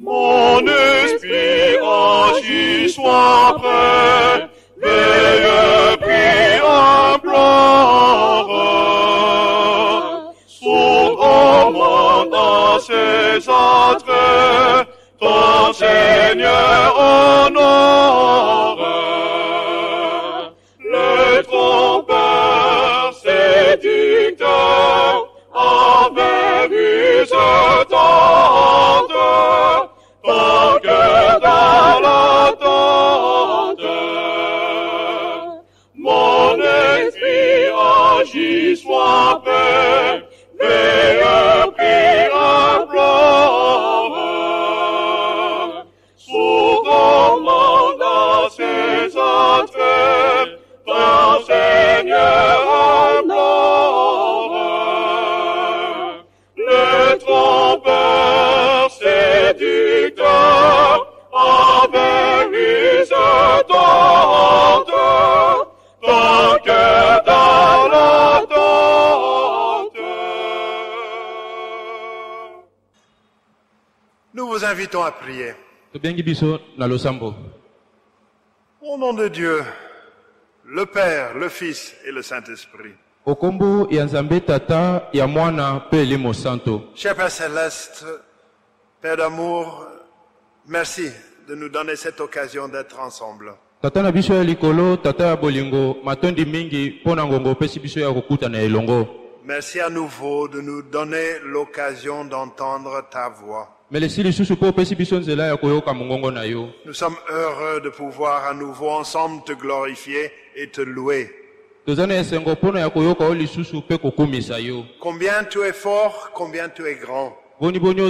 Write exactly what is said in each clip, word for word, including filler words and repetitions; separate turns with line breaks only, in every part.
Mon esprit agit, sois prêt, veille, prie, implore. Son commande à ses attraits, ton Seigneur honore. Le trompeur séducteur avec use tente, ton cœur dans l'attente. Mon esprit agit, sois prêt, veille, prie, implore. Sous commande à ses attraits, ton Seigneur implore. Le trompeur séducteur avec use tente, ton cœur dans l'attente.
Nous vous invitons à prier.
tobengi biso na losambo.
Au nom de Dieu, le Père, le Fils et le Saint-Esprit.
Okombo ya Nzambe tata ya mwana pe elimo santo.
Cher Père Céleste, Père d'amour, merci de nous donner cette occasion d'être ensemble.
Tata na biso ya likolo, tata ya bolingo, matondi mingi pona ngongo pesi biso ya kokuta na elongo.
Merci à nouveau de nous donner l'occasion d'entendre ta voix.
Nous sommes
heureux de pouvoir à nouveau ensemble te glorifier et te louer. Combien tu es fort, combien tu es grand. Combien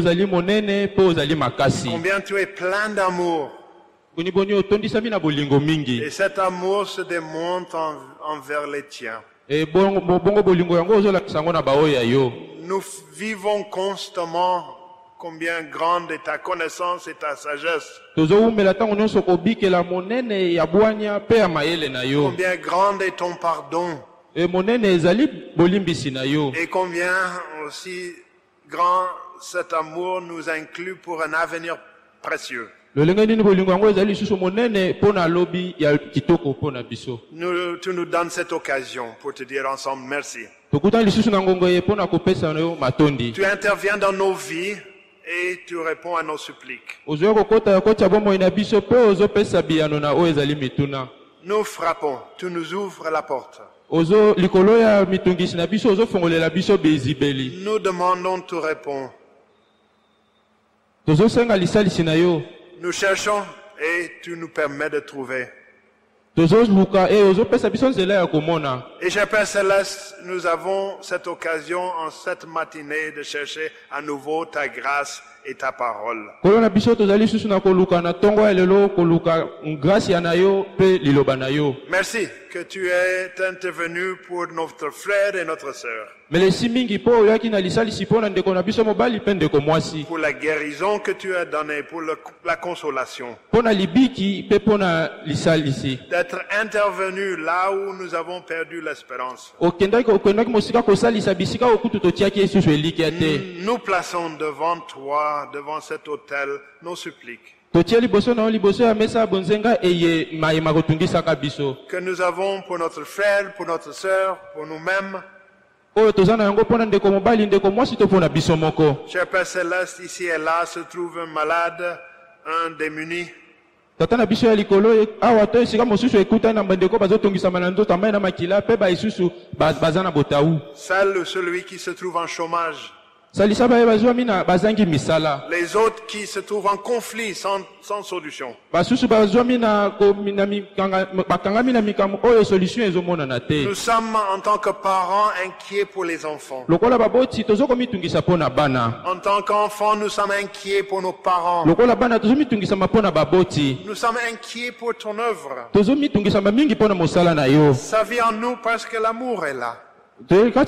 tu es plein d'amour. Et cet amour se démontre en, envers les tiens. Nous vivons constamment combien grande est ta connaissance et ta sagesse. Combien grande est ton pardon. Et combien aussi grand cet amour nous inclut pour un avenir précieux. Nous, tu nous donnes cette occasion pour te dire ensemble merci. Tu interviens dans nos vies et tu réponds à nos suppliques. Nous frappons, tu nous ouvres la porte. Nous demandons, tu réponds. Nous cherchons et tu nous permets de trouver. Et cher Père Céleste, nous avons cette occasion en cette matinée de chercher à nouveau ta grâce et ta parole. Merci que tu es intervenu pour notre frère et notre sœur. Pour la guérison que tu as donnée, pour le, la consolation. D'être intervenu là où nous avons perdu l'espérance. Nous plaçons devant toi, devant cet autel, nos suppliques. Que nous avons pour notre frère, pour notre sœur, pour nous-mêmes. Cher Père Céleste, ici et là se trouve un malade, un démuni. Seul celui qui se trouve en chômage. Les autres qui se trouvent en conflit sans, sans solution. Nous sommes en tant que parents inquiets pour les enfants. En tant qu'enfants, nous sommes inquiets pour nos parents. Nous sommes inquiets pour ton œuvre. Ça vient en nous parce que l'amour est là. Par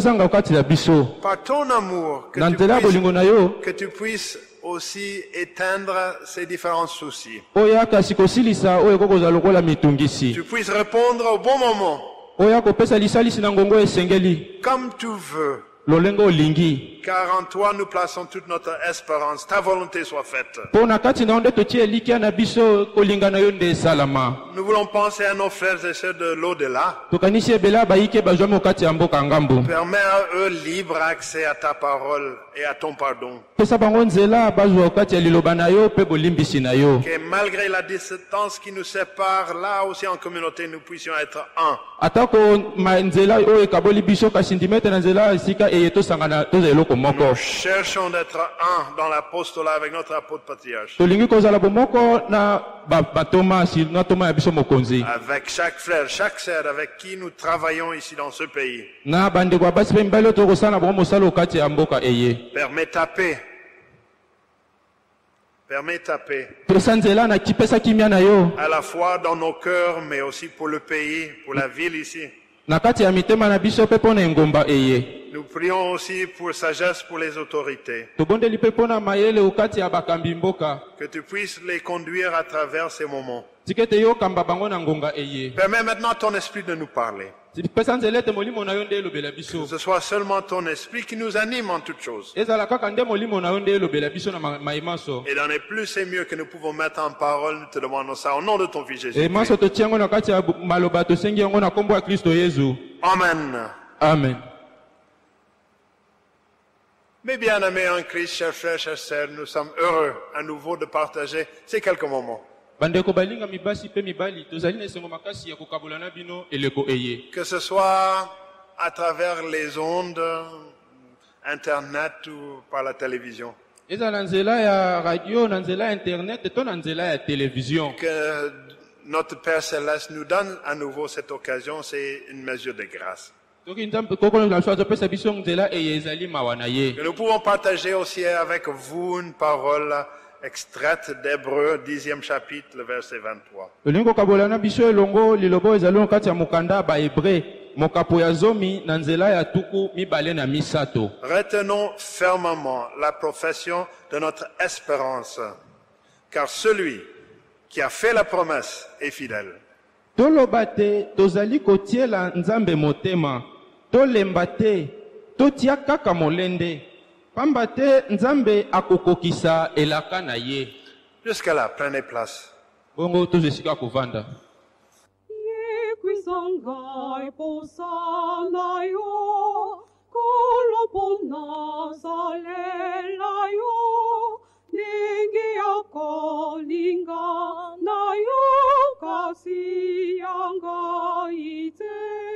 ton amour, que tu, puisses, que tu puisses aussi éteindre ces différents soucis. Tu puisses répondre au bon moment. Comme tu veux.
lolenge olingi
Car en toi nous plaçons toute notre espérance. Ta volonté soit faite.
mpo na kati na yo nde totie elikya na biso kolinga na yo nde esalama.
Nous voulons penser à nos frères et sœurs de l'au-delà.
tokanisi ebele bayike bazwami okati ya mboka ngambo.
Permets à eux libre accès à ta parole et à ton pardon.
pesa bango nzela bazwa okati ya liloba na yo mpe bolimbisi na yo.
Que malgré la distance qui nous sépare, là aussi en communauté, nous puissions être un.
atako ma nzela oyo ekaboli biso ka sentimètre na nzela esika eye tosangana tozala eloko moko.
Nous cherchons d'être un dans l'apostolat avec notre apôtre patriarche.
tolingi kozala bomoko na batomasi na toma ya biso mokonzi.
Avec chaque frère, chaque sœur avec qui nous travaillons ici dans ce pays.
na bandeko ya basi mpe mibali oyo tokosala bango mosala okati ya mboka eye.
Permets ta paix. Permets ta paix.
pesa nzela na kipesa kimia na yo.
À la fois dans nos cœurs, mais aussi pour le pays, pour la ville ici.
na kati ya mitema na biso mpe mpo na engomba eye.
Nous prions aussi pour sagesse pour les autorités.
tobondeli mpe mpo na mayele okati ya bakambi mboka.
Que tu puisses les conduire à travers ces moments.
tika ete yo okamba bango na ngonga eye.
Permets maintenant à ton esprit de nous parler.
pesa nzela ete molimo na yo nde elobela biso.
Que ce soit seulement ton esprit qui nous anime en toutes choses.
ezala kaka nde molimo na yo nde elobela biso na ma- maimaso.
Et dans les plus et mieux que nous pouvons mettre en parole, nous te demandons ça au nom de ton Fils Jésus.
e maso totia yango na kati ya bu- maloba tosengi yango na nkombo ya kristo yezu.
Amen.
amen.
Mes bien-aimés en Christ, chers frères, chers sœurs, nous sommes heureux à nouveau de partager ces quelques moments.
bandeko balinga mibasi mpe mibali tozali na esengo makasi ya kokabola na bino eleko eye.
Que ce soit à travers les ondes, Internet ou par la télévision.
ezala na nzela ya radio na nzela ya internet to na nzela ya television.
Que notre Père Céleste nous donne à nouveau cette occasion, c'est une mesure de grâce.
toki nzambe koko na biso azopesa biso nzela eye ezali mawa na ye.
Que nous pouvons partager aussi avec vous une parole extraite d'Hébreux, dixième chapitre, le verset vingt-trois.
tolingi kokabola na biso elongo liloba oyo ezali na kati ya mokanda ya bahebre mokapo ya zomi na nzela ya tuku mibale na misato.
Retenons fermement la profession de notre espérance, car celui qui a fait la promesse est fidèle.
toloba te tozali kotiela nzambe motema tolemba te totia kaka molende pamba te nzambe akokokisa elaka na ye.
Jusqu'à là, prenez place.
bongo tozwa esika kovanda.
Yequisangai posana yo, kolopona salela yo, ningi akolinga na yo kasi yanga ite.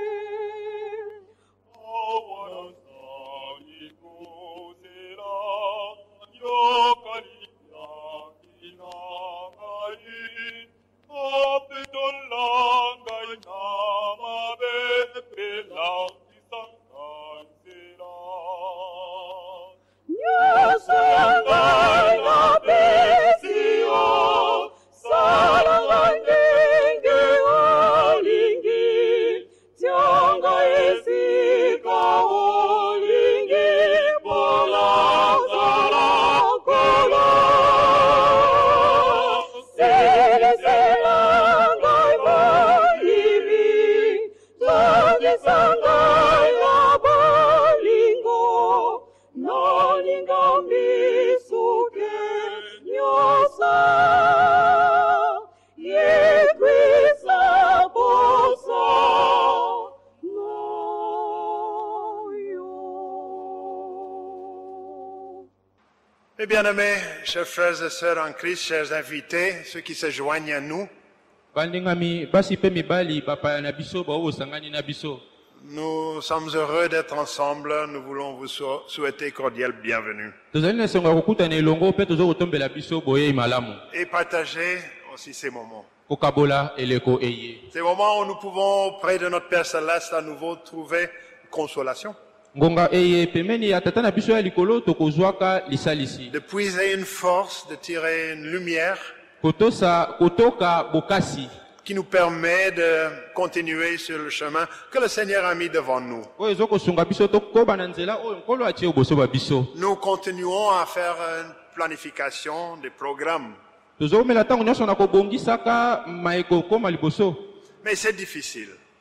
Mes bien-aimés, chers frères et sœurs en Christ, chers invités, ceux qui se joignent à nous,
bandingami basi mpe mibali bapaya na biso baoyo bosangani na biso.
nous sommes heureux d'être ensemble. Nous voulons vous sou- souhaiter cordial bienvenue.
tozali na esengo ya kokutana elongo mpe toza kotombela biso boyei malamu
Et partager aussi ces moments.
kokabola eleko eye.
Ces moments où nous pouvons, auprès de notre Père Céleste, à nouveau trouver consolation.
ngonga eye pembeni ya tata na biso ya likolo tokozwaka lisalisi.
De puiser une force, de tirer une lumière
kotosa kotoka bokasi
qui nous permet de continuer sur le chemin que le Seigneur a mis devant nous.
oyo ezokosunga biso tokoba na nzela oyo nkolo atie oboso ba biso.
Nous continuons à faire une planification des programmes.
tozomela ntango nyonso na kobongisaka maeko koma liboso.
Mais c'est difficile.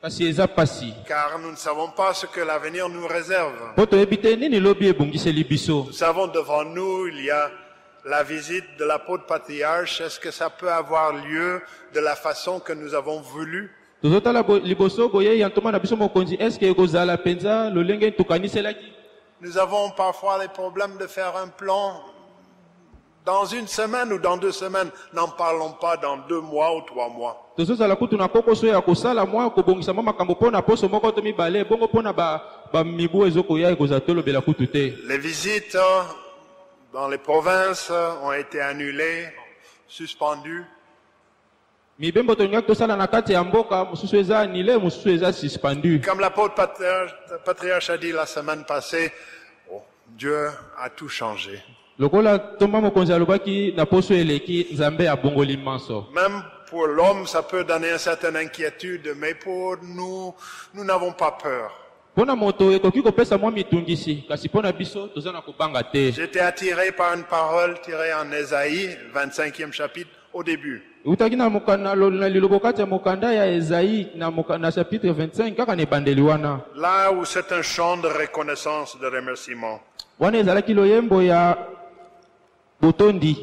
kasi eza pasi
car nous ne savons pas ce que l'avenir nous réserve.
po toyebi te nini lobi ebongiseli biso.
Nous savons devant nous, il y a la visite de l'apôtre patriarche. Est-ce que ça peut avoir lieu de la façon que nous avons voulu?
tozotala bo- liboso boye ya ntoma na biso mokonzi eske ekozala mpenza lolenge tukaniselaki.
Nous avons parfois les problèmes de faire un plan dans une semaine ou dans deux semaines. N'en parlons pas dans deux mois ou trois mois.
tozozala kutu na kokoso ya kosala mwa kobongisa mwa makambo mpo na poso moko to mibale bongo mpo na ba- bamibu ezokoya ekozala tolobela kutu te.
Les visites euh, dans les provinces euh, ont été annulées, suspendues.
mibembo tolingaki tosala na kati ya mboka mosusu eza anile mosusu eza suspendu.
Comme l'apôtre patriarche, patriarche a dit la semaine passée, oh, Dieu a tout changé.
lokola tomba mokonzi alobaki na poso eleki nzambe abongoli manso.
Même pour l'homme, ça peut donner une certaine inquiétude, mais pour nous, nous n'avons pas peur.
mpo na moto ekoki kopesa mwa mitungisi kasi mpo na biso toza na kobanga te.
J'étais attiré par une parole tirée en Ésaïe, vingt-cinquième chapitre, au début.
eutaki na moka- na lo- na lilobo kati ya mokanda ya Esaïe na, moka- na chapitre vingt-cinq kaka na ebandeli wana
Là où c'est un chant de reconnaissance, de remerciement.
wana ezalaki loyembo ya botondi.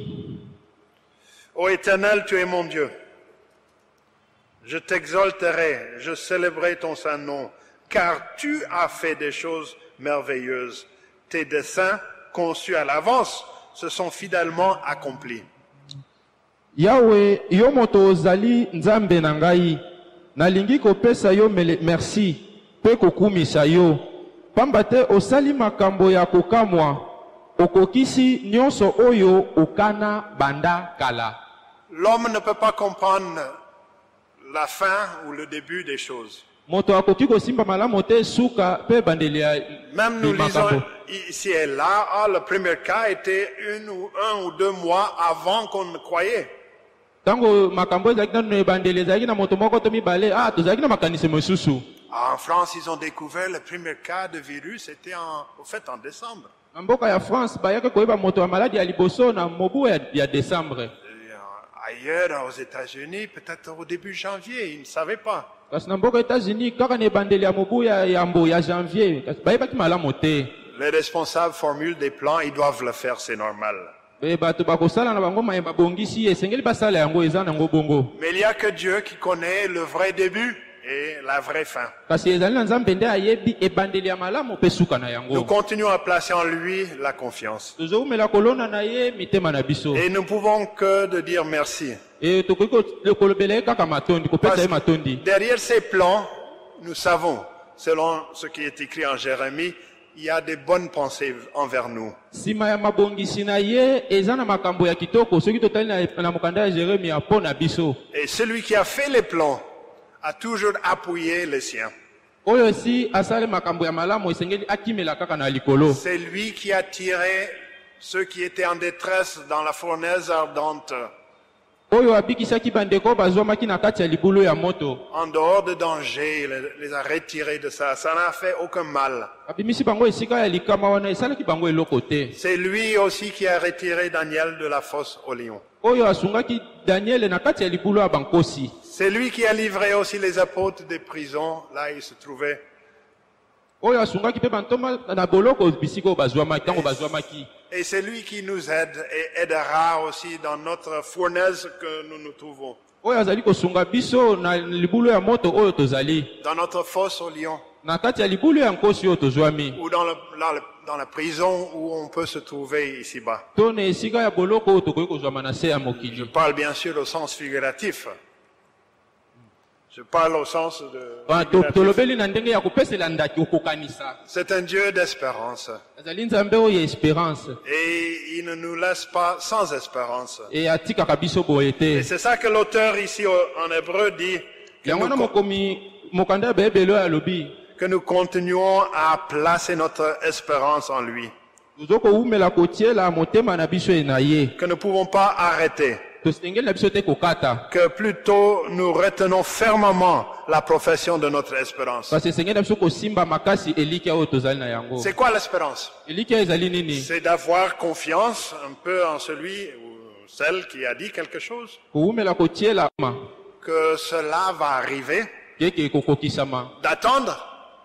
Ô Éternel, tu es mon Dieu. Je t'exalterai, je célébrerai ton saint nom, car tu as fait des choses merveilleuses. Tes desseins, conçus à l'avance, se sont fidèlement accomplis.
yawe yo moto ozali nzambe na ngai nalingi kopesa yo mele- merci mpe kokumisa yo pamba te osali makambo ya kokamwa okokisi nyonso oyo okana banda kala.
L'homme ne peut pas comprendre la fin ou le début des choses.
moto akoki kosimba malamu te suka mpe ebandeli ya
Même nous
makambo.
lisons ici et là, ah, le premier cas était une ou un ou deux mois avant qu'on ne croyait.
ntango makambo ezalaki nanu na ebandeli ezalaki na moto moko to mibale ah tozalaki na makanisi mosusu.
En France, ils ont découvert le premier cas de virus, c'était en, au fait en décembre.
na mboka ya France bayaki koyeba moto ya maladi ya liboso na mobu ya, ya décembre.
Et, euh, ailleurs, aux États-Unis, peut-être au début janvier, ils ne savaient pas.
kasi na mboka États-Unis kaka na ebandeli ya mobu ya yambo ya janvier kasi bayebaki malamu te.
Les responsables formulent des plans, ils doivent le faire, c'est normal.
e bato bakosala na bango mayeba bongisi esengeli basala yango eza nango bongo.
Mais il n'y a que Dieu qui connaît le vrai début et la vraie fin.
kasi ezali na nzambe nde ayebi ebandeli ya malamu mpe suka na
Nous
yango.
continuons à placer en lui la confiance.
tozowumela kolona na ye mitema na biso
Et nous ne pouvons que de dire merci.
e tokoki ko- kolobela ye kaka matondi kopesa
Parce
ye
que
matondi.
derrière ces plans, nous savons, selon ce qui est écrit en Jérémie, il y a des bonnes pensées envers nous.
nsima ya mabongisi na ye eza na makambo ya kitoko soki totali na, na mokanda ya Jeremia mpo na biso.
Et celui qui a fait les plans a toujours appuyé les siens.
oyo si asali makambo ya malamu esengeli akimela kaka na likolo.
C'est lui qui a tiré ceux qui étaient en détresse dans la fournaise ardente,
oyo abikisaki bandeko bazwamaki na kati ya libulu ya moto
en dehors de danger, il les- les a retirés de ça. Ça n'a fait aucun mal.
abimisi bango esika ya likama wana esalaki bango eloko te.
C'est lui aussi qui a retiré Daniel de la fosse au lion.
oyo asungaki daniele na kati ya libulu ya bankosi.
C'est lui qui a livré aussi les apôtres des prisons, là ils se trouvaient.
oyo asungaki mpe bantoma na boloko bisika oyo bazwamaki ntango bazwamaki.
Et c'est lui qui nous aide et aidera aussi dans notre fournaise que nous nous trouvons,
oyo azali kosunga biso na libulu ya moto oyo tozali
dans notre fosse au lion,
na kati ya libulu ya nkosi oyo tozwami
ou dans, le, dans, le- dans la prison où on peut se trouver ici-bas.
to na esika ya boloko oyo tokoki kozwama na se ya
Je
mokili.
parle bien sûr au sens figuratif. Je parle au sens de...
Ah, to-
figuratif.
tolobeli na ndenge ya kopesela ndaki okokanisa.
C'est un Dieu d'espérance.
azali nzambe oyo ya espérance
Et il ne nous laisse pas sans espérance.
e atikaka biso boye
Et
te.
c'est ça que l'auteur ici au- en hébreu dit, que
yango wana
nous,
mokomi mokanda ya bayebele oyo alobi
que nous continuons à placer notre espérance en lui.
tozo kowumela kotiela motema na biso e na ye
Que nous ne pouvons pas arrêter.
tosengeli na biso te kokata
Que plutôt nous retenons fermement la profession de notre espérance.
kasi esengeli na biso kosimba makasi elikia oyo tozali na yango.
C'est quoi l'espérance?
elikia ezali nini?
C'est d'avoir confiance un peu en celui ou celle qui a dit quelque chose,
kowumela kotiela ma
que cela va arriver,
keke ekokokisama
d'attendre,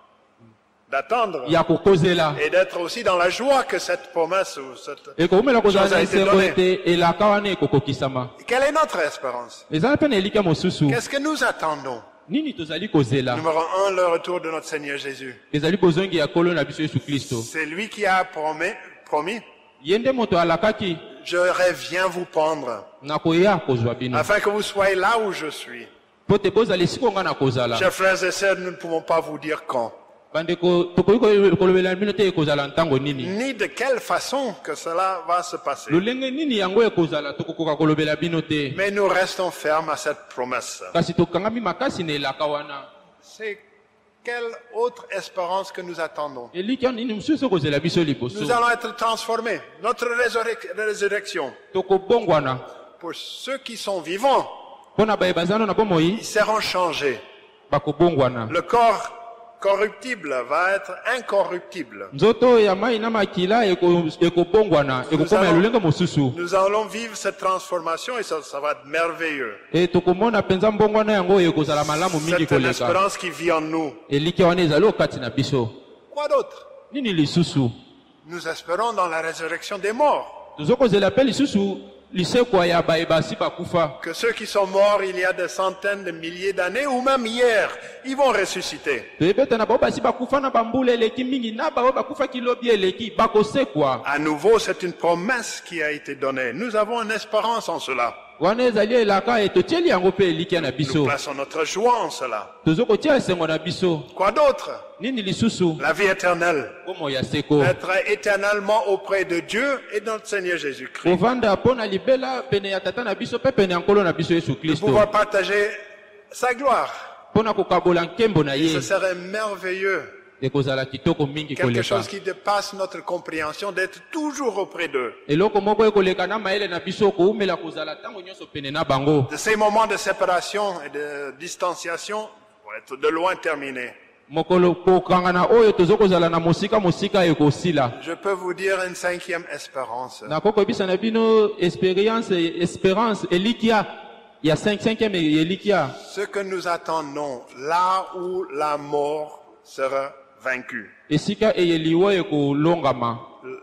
d'attendre
ya kokozela
et d'être aussi dans la joie que cette promesse ou cette...
ekoumela kozala
Chose a
na
été
esengo
donnée.
ete elaka wana ekokokisama.
Quelle est notre espérance?
Ezala mpe na elika mosusu
Qu'est-ce que nous attendons?
nini tozali kozela
Numéro un, le retour de notre Seigneur Jésus.
ezali bozongi ya nkolo na biso yesu kristo.
C'est lui qui a promis, promis,
ye nde moto alakaki
je reviens vous prendre,
nakoya kozwa bino
afin que vous soyez là où je suis.
po te bozala esika nga na kozala.
Chers frères et sœurs, nous ne pouvons pas vous dire quand,
bandeko tokoki kolobela bino te ekozala ntango nini
ni de quelle façon que cela va se passer.
lolenge nini yango ekozala tokokoka kolobela bino te,
Mais nous restons fermes à cette promesse.
kasi tokangami makasi na elaka wana.
C'est quelle autre espérance que nous attendons?
eliki wana nini mosusu ekozela biso liboso.
Nous allons être transformés. Notre résurrec- résurrection,
tokobongwana
pour ceux qui sont vivants,
mpo na baye bazano na bomoi
ils seront changés.
bakobongwana.
Le corps corruptible va être incorruptible.
nzoto ya mai na makila eko- ekobongwana ekokoma ya
allons-
lolenge mosusu
Nous allons vivre cette transformation et ça, ça va être merveilleux.
e tokomona mpenza mbongwana yango oyo ekozala malamu mingi
C'est une
koleka.
espérance qui vit en nous.
eliki wana ezali okati na biso.
Quoi d'autre?
nini lisusu
Nous espérons dans la résurrection des morts.
tozokozela mpe lisusu lisekwa ya bayebasi bakufa.
Que ceux qui sont morts il y a des centaines de milliers d'années ou même hier, ils vont ressusciter.
toyebete na bao basi bakufa na bambula eleki mingi na bao bakufaki lobi eleki bakosekwa.
À nouveau, c'est une promesse qui a été donnée. Nous avons une espérance en cela.
wana ezali elaka e totieli yango mpe elikia na
Nous
biso.
plaçons notre joie en cela.
tozokotia esengo na biso.
Quoi d'autre?
nini lisusu
La vie éternelle.
komo ya seko
Être éternellement auprès de Dieu et de notre Seigneur Jésus-Christ.
kovanda mpo na libela pene ya tata na biso mpe pene ya nkolo na biso yesu kristo
Pouvoir partager sa gloire.
mpo na kokabola nkembo na
Ce
ye
serait merveilleux.
ekozala kitoko mingi
Quelque
koleka.
chose qui dépasse notre compréhension d'être toujours auprès d'eux.
eloko moko ekoleka na mayele na biso koumela kozala ntango nyonso pene na bango.
De ces moments de séparation et de distanciation vont être de loin terminés.
mokolo kokangana oyo tozokozala na mosika mosika ekosila.
Je peux vous dire une cinquième espérance.
nakokoyebisa na bino expérience espérance elikia ya cinquième elikia
Ce que nous attendons, là où la mort sera vaincue.
esika eyeliwa ekolongama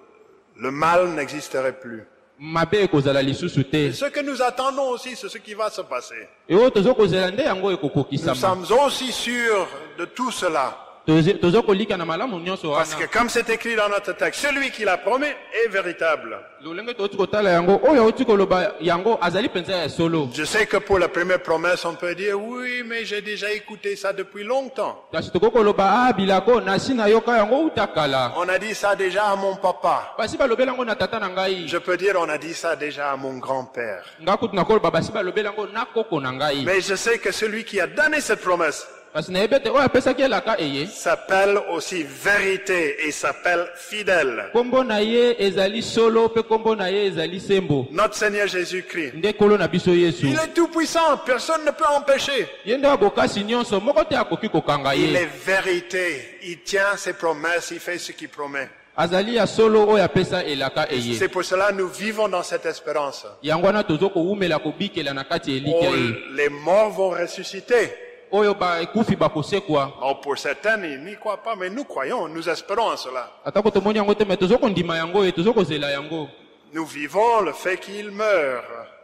Le mal n'existerait plus.
mabe ekozala lisusu te.
Et ce que nous attendons aussi, c'est ce qui va se passer.
e oyo tozokozela nde yango
Nous
ekokokisama.
sommes aussi sûrs de tout cela.
Toze- tozokolika na malamu nyonso
Parce que
wana
comme c'est écrit dans notre texte, celui qui l'a promis est véritable.
lolenge touti kotala yango oyo auti koloba yango azali mpenza ya solo.
Je sais que pour la première promesse, on peut dire, oui, mais j'ai déjà écouté ça depuis longtemps.
kasi tokoki koloba ah bilako nasi nayoka yango uta kala.
On a dit ça déjà à mon papa.
basi balobela yango na tata na ngai.
Je peux dire, on a dit ça déjà à mon grand-père.
nga kutu nakoloba basi balobela yango na koko na ngai.
Mais je sais que celui qui a donné cette promesse
kasi nayebi ete oyo apesaki elaka eye
s'appelle aussi vérité et s'appelle fidèle.
nkombo na ye ezali solo mpe nkombo na ye ezali sembo.
Notre Seigneur Jésus-Christ.
nde nkolo na biso yesu
Il est tout puissant, personne ne peut empêcher.
ye nde abokasi nyonso moko te akoki kokanga
Il
ye.
est vérité, il tient ses promesses, il fait ce qu'il promet.
azali ya solo oyo apesa elaka eye.
C'est pour cela que nous vivons dans cette espérance.
yango wana tozokowumela kobikela na kati ya
Oh,
elikya ye
les morts vont ressusciter.
oyo bakufi bakosekwa.
Oh, pour certains, ils n'y croient pas, mais nous croyons, nous espérons en cela.
atako tomoni yango te me tozokondima yango ye tozokozela yango.
Nous vivons le fait qu'il meurt.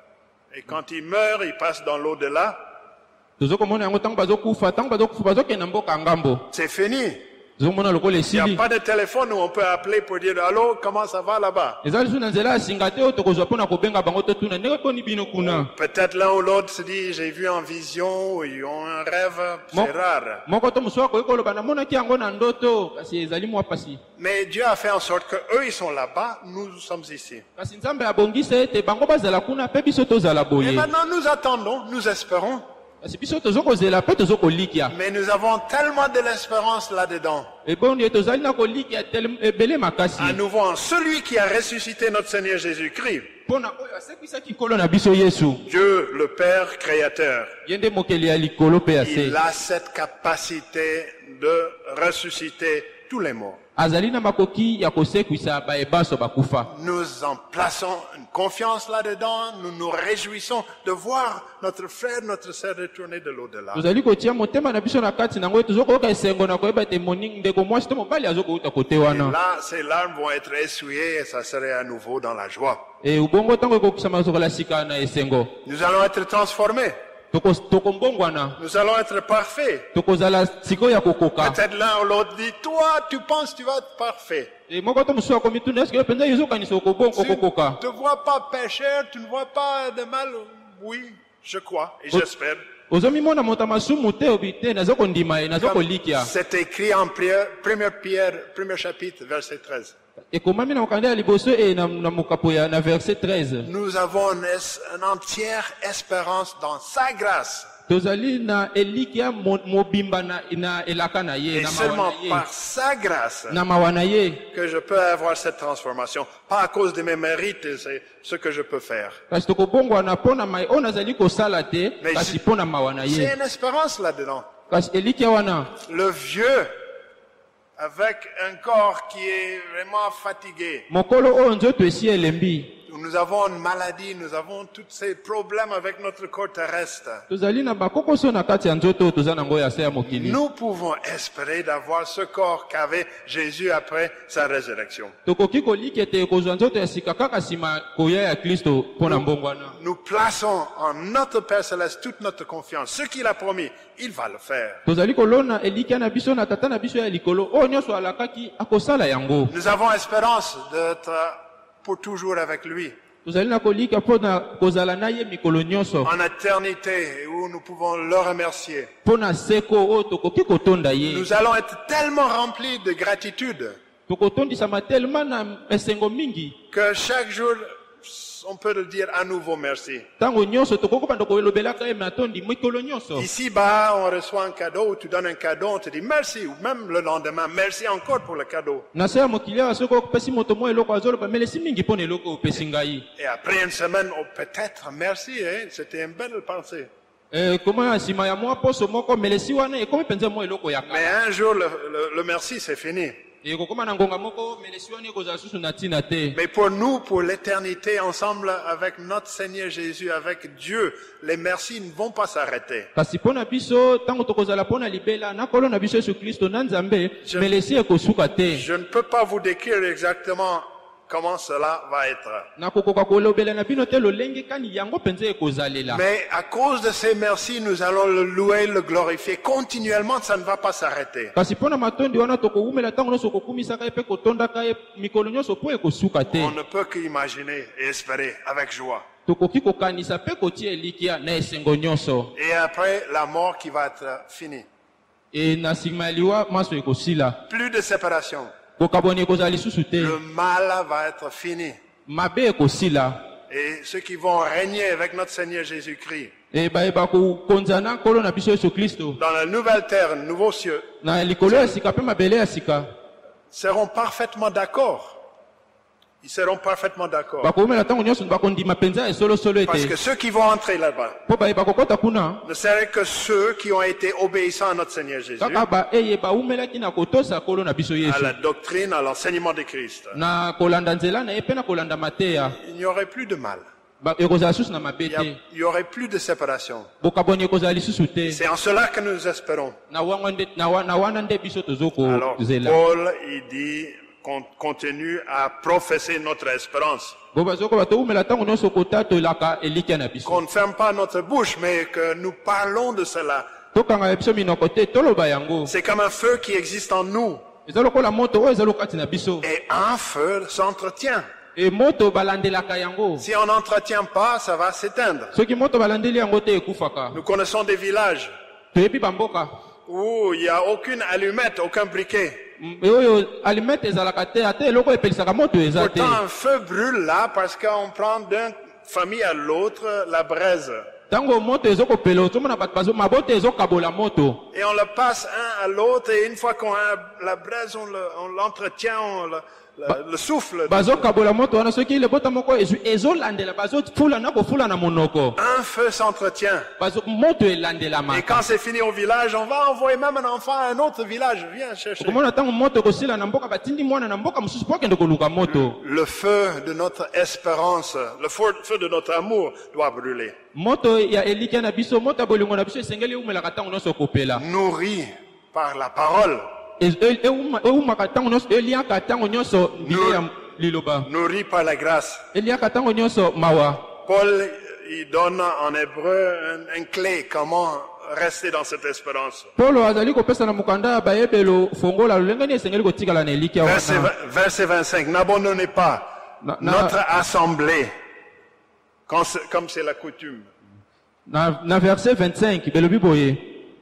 Et quand il meurt, il passe dans l'au-delà.
tozokomona yango ntango bazokufa ntango bazokufa bazokenda mboka ya ngambo.
C'est fini.
tozomona lokola
Il n'y a
esili
pas de téléphone où on peut appeler pour dire allô, comment ça va là-bas?
eza lisusu na nzela ya singa te oyo tokozwa mpo na kobenga bango totuna ndenge poni bino kuna.
Peut-être l'un ou l'autre se dit j'ai vu en vision ou ils ont un rêve,
Mo-
c'est rare.
moko to mosusu akoki koloba namonaki yango na ndoto kasi ezali mwa pasi.
Mais Dieu a fait en sorte que eux ils sont là-bas, nous sommes ici.
kasi nzambe abongisa ete bango bazala kuna mpe biso tozala
Et
boye.
maintenant nous attendons, nous espérons.
kasi biso tozokozela mpe tozokolikia.
Mais nous avons tellement de l'espérance là-dedans.
ebondi tozali na kolikia tele- ebele makasi.
À nouveau, en celui qui a ressuscité notre Seigneur Jésus-Christ,
mpo na oyo asekwisaki nkolo na biso yesu.
Dieu le Père créateur.
ye nde mokeli ya likolo mpe ya se.
Il a cette capacité de ressusciter tous les morts.
azali na makoki ya kosekwisa bayebaso bakufa.
Nous en plaçons une confiance là-dedans. Nous nous réjouissons de voir notre frère, notre sœur retourner de l'au-delà.
Tozali kotia motema na biso na kati nango tozokoyoka esengo na koyeba ete moningi ndeko mwasi to mobali azokouta kote
Et
wana.
là, ces larmes vont être essuyées et ça serait à nouveau dans la joie.
E ubongo ntango ekokisama tokola sika na esengo.
Nous allons être transformés.
Toko- tokombongwana.
Nous allons être parfaits.
Tokozala sikoyo ya kokoka.
Peut-être l'un ou l'autre dit, toi, tu penses que tu vas être parfait.
E moko to mosusu akomituna eske yo mpenza ezokanisa okobongo
Tu
okokoka.
ne te vois pas pécheur, tu ne vois pas de mal. Oui, je crois et j'espère.
Ozomimona moto ya masumu te obi te nazokondima ye nazokolikia.
C'est écrit en première Pierre, premier chapitre, verset treize.
Ekomami na mokanda ya liboso e na, na mokapo ya na verset treize.
Nous avons une, es- une entière espérance dans sa grâce.
Tozali na elikia mo- mobimba na, na elaka na ye
Et
na
seulement
mawa na ye.
par sa grâce
Na mawa na ye.
que je peux avoir cette transformation. Pas à cause de mes mérites, c'est ce que je peux faire.
Kasi tokobongwana mpo na mai oyo nazali kosala te
Mais
kasi
je-
mpo na mawa na
J'ai
ye.
une espérance là-dedans.
Kasi elikia wana
Le vieux, avec un corps qui est vraiment fatigué.
mokolo oyo nzoto esi elembi.
Nous avons une maladie, nous avons tous ces problèmes avec notre corps terrestre.
Tozali na bakokoso na kati ya nzoto oyo toza nango ya se ya mokili.
Nous pouvons espérer d'avoir ce corps qu'avait Jésus après sa résurrection.
Tokoki koliki ete ekozwa nzoto ya sika kaka nsima koya ya Kristo mpo na mbongwana.
Nous plaçons en notre Père Céleste toute notre confiance. Ce qu'il a promis, il va le faire.
Tozali kolona elikia na biso na tata na biso ya likolo oyo nyonso alakaki akosala yango.
Nous avons espérance d'être pour toujours avec lui.
Tozali na kolika mpo na kozala na ye mikolo nyonso.
En éternité, où nous pouvons le remercier.
Mpo na seko oyo tokoki kotonda ye.
Nous allons être tellement remplis de gratitude
Tokotondisama telema na esengo mingi.
que chaque jour, on peut le dire à nouveau merci.
Tango nyonso tokoki banda kolobelaka ye matondi mikolo nyonso.
Ici-bas, on reçoit un cadeau, ou tu donnes un cadeau, on te dit merci, ou même le lendemain, merci encore pour le cadeau.
Na se ya mokili awa soki okopesi moto mo eloko azoloba melesi mingi mpo na eloko opesi ngai.
Et après une semaine, oh, peut-être merci, hein, c'était une belle pensée.
Eh, koma na nsima ya mwa poso moko melesi wana ekomi mpenza mwa eloko ya
Mais
kala.
un jour, le, le- le merci, c'est fini.
Ekokoma na ngonga moko melesi wana ekozala susu na ntina te.
Mais pour nous, pour l'éternité, ensemble avec notre Seigneur Jésus, avec Dieu, les merci ne vont pas s'arrêter.
Kasi mpo na biso ntango tokozala mpo na libela na nkolo na biso yesu kristo na nzambe
Je-
melesi ekosuka te.
Je ne peux pas vous décrire exactement comment cela va être.
Nakokoka kolobela na bino te lolenge kani yango mpenza ekozalela.
Mais à cause de ces merci, nous allons le louer, le glorifier continuellement, ça ne va pas s'arrêter.
Kasi mpo na matondi wana tokowumela ntango nyonso kokumisaka ye mpe kotondaka ye mikolo nyonso mpo ekosuka te.
On ne peut qu'imaginer et espérer avec joie.
Tokoki kokanisa mpe kotia elikia na esengo nyonso.
Et après, la mort qui va être finie.
E na nsima ya liwa maso ekosila.
Plus de séparation.
Kokaboni ekozala lisusu te.
Le mal va être fini.
Mabe ekosila.
Et ceux qui vont régner avec notre Seigneur Jésus-Christ
E bayeba kokonza na nkolo na biso yesu kristo.
dans la nouvelle terre, nouveaux cieux,
Na likolo ya sika mpe mabele ya sika.
seront parfaitement d'accord. Ils seront parfaitement d'accord.
Bakowumela ntango nyonso bakondima mpenza esolosolo
Parce que
ete.
ceux qui vont entrer là-bas
Mpo bayeba kokota kuna.
ne seraient que ceux qui ont été obéissants à notre Seigneur Jésus,
Kaka ba eye bawumelaki na kotosa nkolo na biso
à
yesu.
la doctrine, à l'enseignement de Christ.
Na kolanda nzela na ye mpe na kolanda mateya.
Il n'y aurait plus de mal.
Ba- ekozala lisusu na mabe
Il y a-
te.
il y aurait plus de séparation.
Bokaboni ekozala lisusu te.
C'est en cela que nous espérons.
Na wango nde- na wa- na wana nde biso
Alors,
tozokozela.
Paul, il dit, qu'on continue à professer notre espérance.
Bo bazoko batowumela ntango nyonso kota tolaka elikia na biso.
Qu'on ne ferme pas notre bouche, mais que nous parlons de cela.
Tokanga ya biso minoko te toloba yango.
C'est comme un feu qui existe en nous.
Eza lokola moto oyo eza lokati na biso.
Et un feu s'entretient.
E moto balandelaka yango.
Si on n'entretient pas, ça va s'éteindre.
Soki moto balandeli yango te ekufaka.
Nous connaissons des villages
Toyebi bamboka.
où il n'y a aucune allumette, aucun briquet.
Mm, e oyo alimete ezalaka te ate eloko epelisaka moto eza te.
Pourtant, un feu brûle là parce qu'on prend d'une famille à l'autre la braise.
Ntango moto ezokopela ozomona bato bazo mabota ezokabola moto.
Et on le passe un à l'autre et une fois qu'on a la braise, on le- on l'entretient, on le, le, le souffle.
bazokabola moto wana soki lebota moko ezwi ezolandela bazofula na kofula na monoko
Un feu s'entretient.
bazo moto
Et
elandelamaka
quand c'est fini au village, on va envoyer même un enfant à un autre village. Viens chercher.
okomona ntango moto ekosila na mboka batindi mwana na mboka mosusu po akende koluka moto
Le feu de notre espérance, le feu feu de notre amour doit brûler.
moto ya elikya na biso moto ya bolingo na biso esengeli eumelaka ntango nyonso okopela
Nourri par la parole,
Ez- e- euma- eumaka ntango nyonso eliaka ntango nyonso mbile ya liloba
nourri par la grâce.
eliaka ntango nyonso mawa
Paul, il donne en hébreu un, un clé comment rester dans cette espérance.
polo azali kopesa na mokanda ya bayebelo fongola lolenge nini esengeli kotikala na elikya
Verset,
wana
vingt- verset vingt-cinq, n'abandonnez pas
Na- na-
notre assemblée, quand c'est- comme c'est la coutume.
na, na verset vingt-cinq belobi boye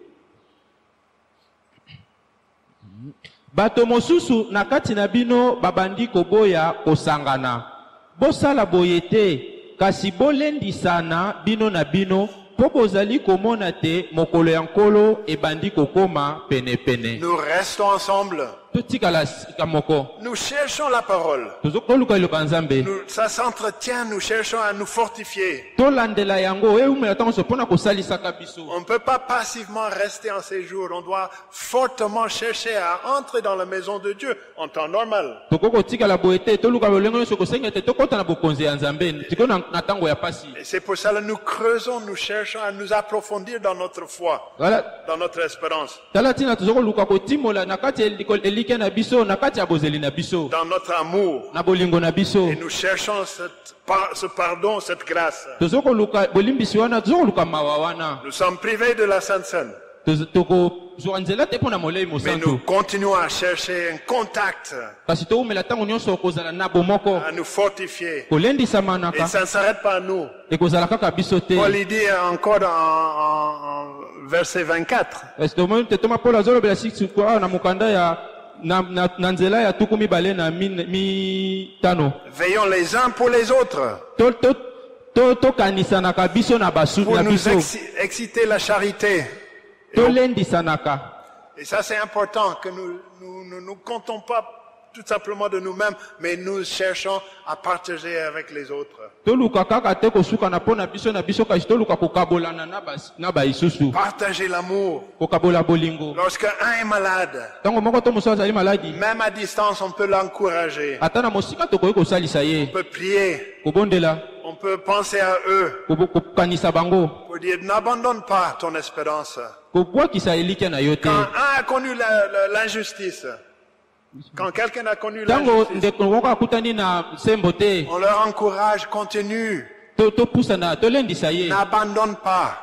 bato mosusu na kati na bino babandi koboya kosangana bosala boye te kasi bolendisana bino na bino mpo bozali komona te mokolo ya nkolo ebandi kokoma penepene
Nous restons ensemble.
totikala sika moko
Nous cherchons la parole.
toluka eloko ya nzambe
Nous, ça s'entretient, nous cherchons à nous fortifier.
tolandela yango eumela ntango nyonso mpo na kosalisaka biso
On ne peut pas passivement rester en séjour. On doit fortement chercher à entrer dans la maison de Dieu en temps normal.
tokoki kotikala boye te toluka lolenge nyonso kosenga te tokɔta na bokonzi ya nzambe tikoki na na ntango ya pasi
Et c'est pour ça que nous creusons, nous cherchons à nous approfondir dans notre foi,
wala
dans notre espérance,
tala ntina toza koluka kotimola na kati ya eliko- elikya na biso na kati ya bozeli na biso
dans notre amour.
na bolingo na biso
Et nous cherchons cette, par- ce pardon, cette grâce.
toza koluka bolimbisi wana toza koluka mawa wana
Nous sommes privés de la Sainte Seine,
Toza- tokozwa nzela te mpo na molei
mais
mosantu
nous continuons à chercher un contact,
kasi toumela ntango nyonso kozala na bomoko
à nous fortifier.
kolendisama
Et
naka
ça ne s'arrête pas à nous.
ekozala kaka biso te
Paul il dit encore en, en- en verset vingt-quatre,
Kasi tomoni te toma polo azolobela sikuku awa na mokanda ya na, na, na nzela ya tuku mibale na min- mitano
veillons les uns pour les autres,
To- to- to- tokanisanaka biso na basu
pour
na
nous
biso
exci- exciter la charité. Et, on-
tolendisanaka
et ça c'est important, que nous nous, nous, nous comptons pas tout simplement de nous-mêmes, mais nous cherchons à partager avec les autres.
toluka kaka te kosukana mpo na biso na biso kasi toluka kokabolana na bas- na baisusu
Partager l'amour.
kokabola bolingo
Lorsque un est malade,
ntango moko to mosusu azali maladi
même à distance, on peut l'encourager.
ata na mosika tokoki kosalisa ye
On peut prier,
kobondela
on peut penser à eux
kobo- kokanisa bango
pour dire n'abandonne pas ton espérance.
kobwakisa elikya na yo te
Quand un a connu la- la- l'injustice, quand quelqu'un a connu
ntango
l'injustice,
ndeko moko akutani na sembo te
on leur encourage, continue,
to- topusana tolendisa ye
n'abandonne pas,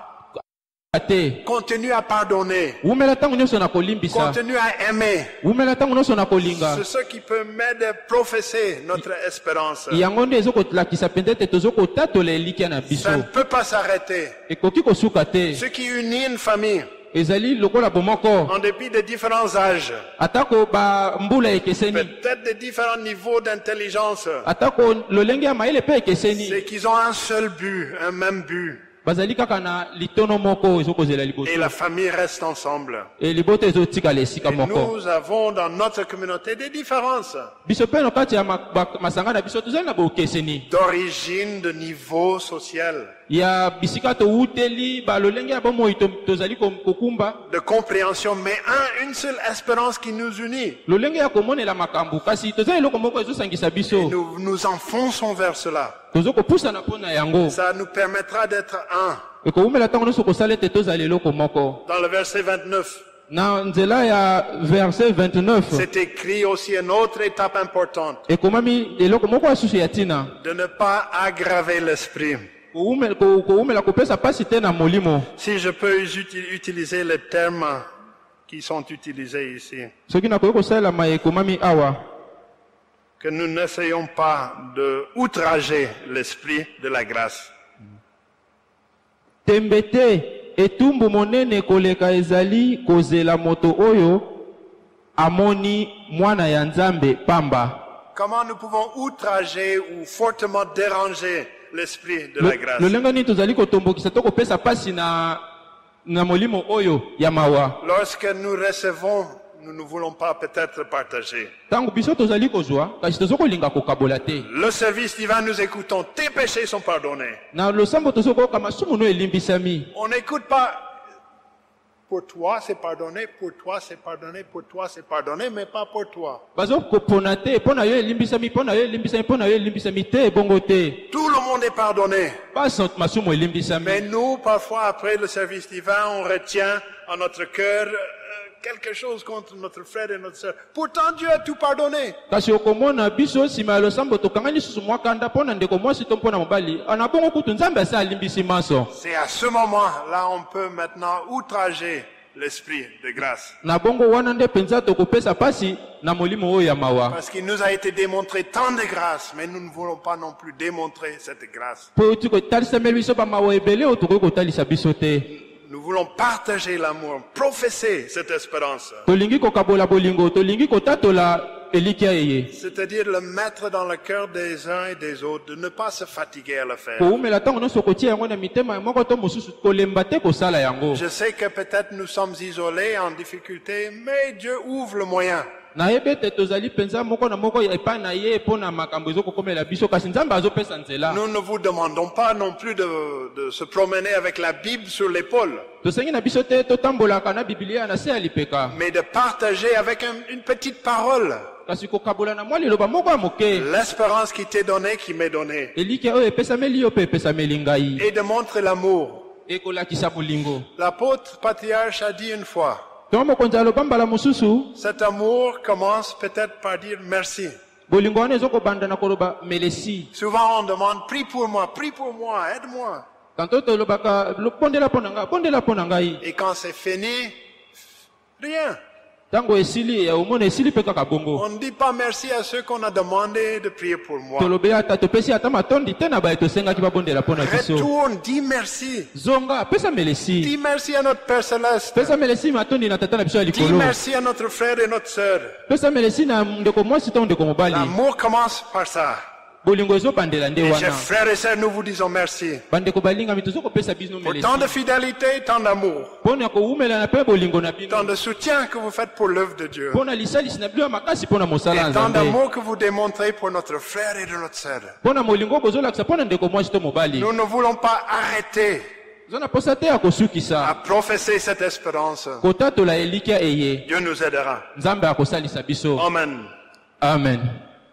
te
continue à pardonner,
umela ntango nyonso na kolimbisa
continue à aimer.
umela ntango nyonso na kolinga
C'est ce qui permet de professer notre espérance.
yango nde ezokolakisa mpenza ete tozokotatola elikya na biso
Ça ne peut pas s'arrêter.
ekoki kosuka te
Ce qui unit une famille,
ezali lokola bomoko
en dépit des différents âges,
atako bambula ekeseni
peut-être des différents niveaux d'intelligence,
atako lolenge ya mayele mpe ekeseni
c'est qu'ils ont un seul but, un même but.
bazali kaka na litono moko ezokozela liboso
Et la famille reste ensemble.
e liboto ezotikala esika
Et
moko
nous avons dans notre communauté des différences
biso mpe no kati ya ma- ba- masanga na biso tozali na bokeseni
d'origine, de niveau social,
ya bisika towuteli balolenge ya bomoi to- tozali ko- kokumba
de compréhension, mais un, une seule espérance qui nous unit.
lolenge ya komonela makambo kasi tozali eloko moko ezosangisa biso
Nous nous enfonçons vers cela.
tozokopusana mpo na yango
Ça nous permettra d'être un.
ekoumela ntango nyonso kosala ete tozala eloko moko
Dans le verset vingt-neuf,
na nzela ya verset vingt-neuf
c'est écrit aussi une autre étape importante,
ekomami eloko moko ya susu ya ntina
de ne pas aggraver l'esprit.
Koume- ko- koumela kopesa pasi te na molimo
Si je peux uti- utiliser les termes qui sont utilisés ici,
soki nakoki kosalelama ekomami awa
que nous n'essayons pas de outrager l'esprit de la grâce.
tembe te etumbu monene koleka ezali kozela moto oyo amoni mwana ya nzambe pamba
Comment nous pouvons outrager ou fortement déranger l'esprit de
Lo-
la grâce?
lolenge nini tozali kotombokisa to kopesa pasi na na molimo oyo ya mawa
Lorsque nous recevons nous ne voulons pas peut-être partager.
Tango biso tozali kozwa, kasi tozokolinga kokabola te.
Le service divin, nous écoutons, tes péchés sont pardonnés.
Na losambo tozokoyoka masumu no elimbisami.
On n'écoute pas, pour toi c'est pardonné, pour toi c'est pardonné, pour toi c'est pardonné, mais pas pour toi.
Bazo kopona te, pona yo elimbisami, pona yo elimbisami, pona yo elimbisami te, bongo te.
Tout le monde est pardonné.
Pas sant masumu elimbisami.
Mais nous, parfois, après le service divin, on retient en notre cœur euh, quelque chose contre notre frère et notre sœur. Pourtant, Dieu a tout pardonné.
Kasi okomona biso sima losambo tokangani susu mwakanda pona ndeko mwasi to mpona mobali. Ana bongo kutu nzambe asa alimbisi maso.
C'est à ce moment-là on peut maintenant outrager l'esprit de grâce.
Na bongo wana nde penza tokopesa pasi na molimo oyo ya mawa.
Parce qu'il nous a été démontré tant de grâce, mais nous ne voulons pas non plus démontrer cette grâce.
Po tiko talisa biso ba mawa ebele o toko kotalisa biso te.
Nous voulons partager l'amour, professer cette espérance.
Tolingi kokabola bolingo, tolingi kotatola elikia eye.
C'est-à-dire le mettre dans le cœur des uns et des autres, de ne pas se fatiguer à le faire.
Ko umela tango no sokotia yango na mitema moko to mususu kolemba te kosala yango.
Je sais que peut-être nous sommes isolés, en difficulté, mais Dieu ouvre le moyen.
Na ebete tozali penza moko na moko epa na ye pona makambo ezokokomela biso kasi nzambe azopesa nzela.
Nous ne vous demandons pas non plus de, de se promener avec la Bible sur l'épaule,
Tosengi na biso te totambolaka na Biblia na se ya lipeka.
mais de partager avec un- une petite parole
Kasi kokabola na mwa liloba moko ya moke.
l'espérance qui t'est donnée, qui m'est donnée,
Elikia oyo epesameli yo pe epesameli ngai.
et de montrer l'amour.
Ekolakisa molingo.
L'apôtre patriarche a dit une fois,
Tomo mokonzi aloba mbala mosusu,
cet amour commence peut-être par dire merci.
bolingo wana ezokobanda na koloba melesi.
Souvent on demande, prie pour moi, prie pour moi, aide-moi.
Tanto tolobaka lo- bondela pona ngai, bondela pona ngai.
Et quand c'est fini, rien.
Tango esili ya omona esili pe kaka bongo.
On ne dit pas merci à ceux qu'on a demandé de prier pour moi.
Tolobe ata topesi ata matondi te na baye tosengaki babondela pona biso.
Retourne, dis merci.
Zonga pesa melesi.
Dis merci à notre Père Céleste.
Pesa melesi matondi na tata na biso ya
Dis
likolo.
merci à notre frère et notre sœur.
Pesa melesi na ndeko mwasi to ndeko mobali.
L'amour commence par ça.
Bolingo ezobandela nde
Et chers
wana.
frères et sœurs, nous vous disons merci.
Bandeko balinga mi tozokopesa biso
Pour
melesi.
tant de fidélité, tant d'amour,
Pona koumela na pe bolingo na bino.
tant de soutien que vous faites pour l'œuvre de Dieu.
Pona lisalisi na bino ya makasi pona mosala
Et
ya
tant
Nzambe.
d'amour que vous démontrez pour notre frère et de notre sœur.
Pona molingo bozolakisa pona ndeko mwasi to mobali.
Nous ne voulons pas arrêter
Zona posa te ya
à
kosukisa.
professer cette espérance.
Kotatola elikia eye.
Dieu nous aidera.
Nzambe akosalisa biso.
Amen.
Amen.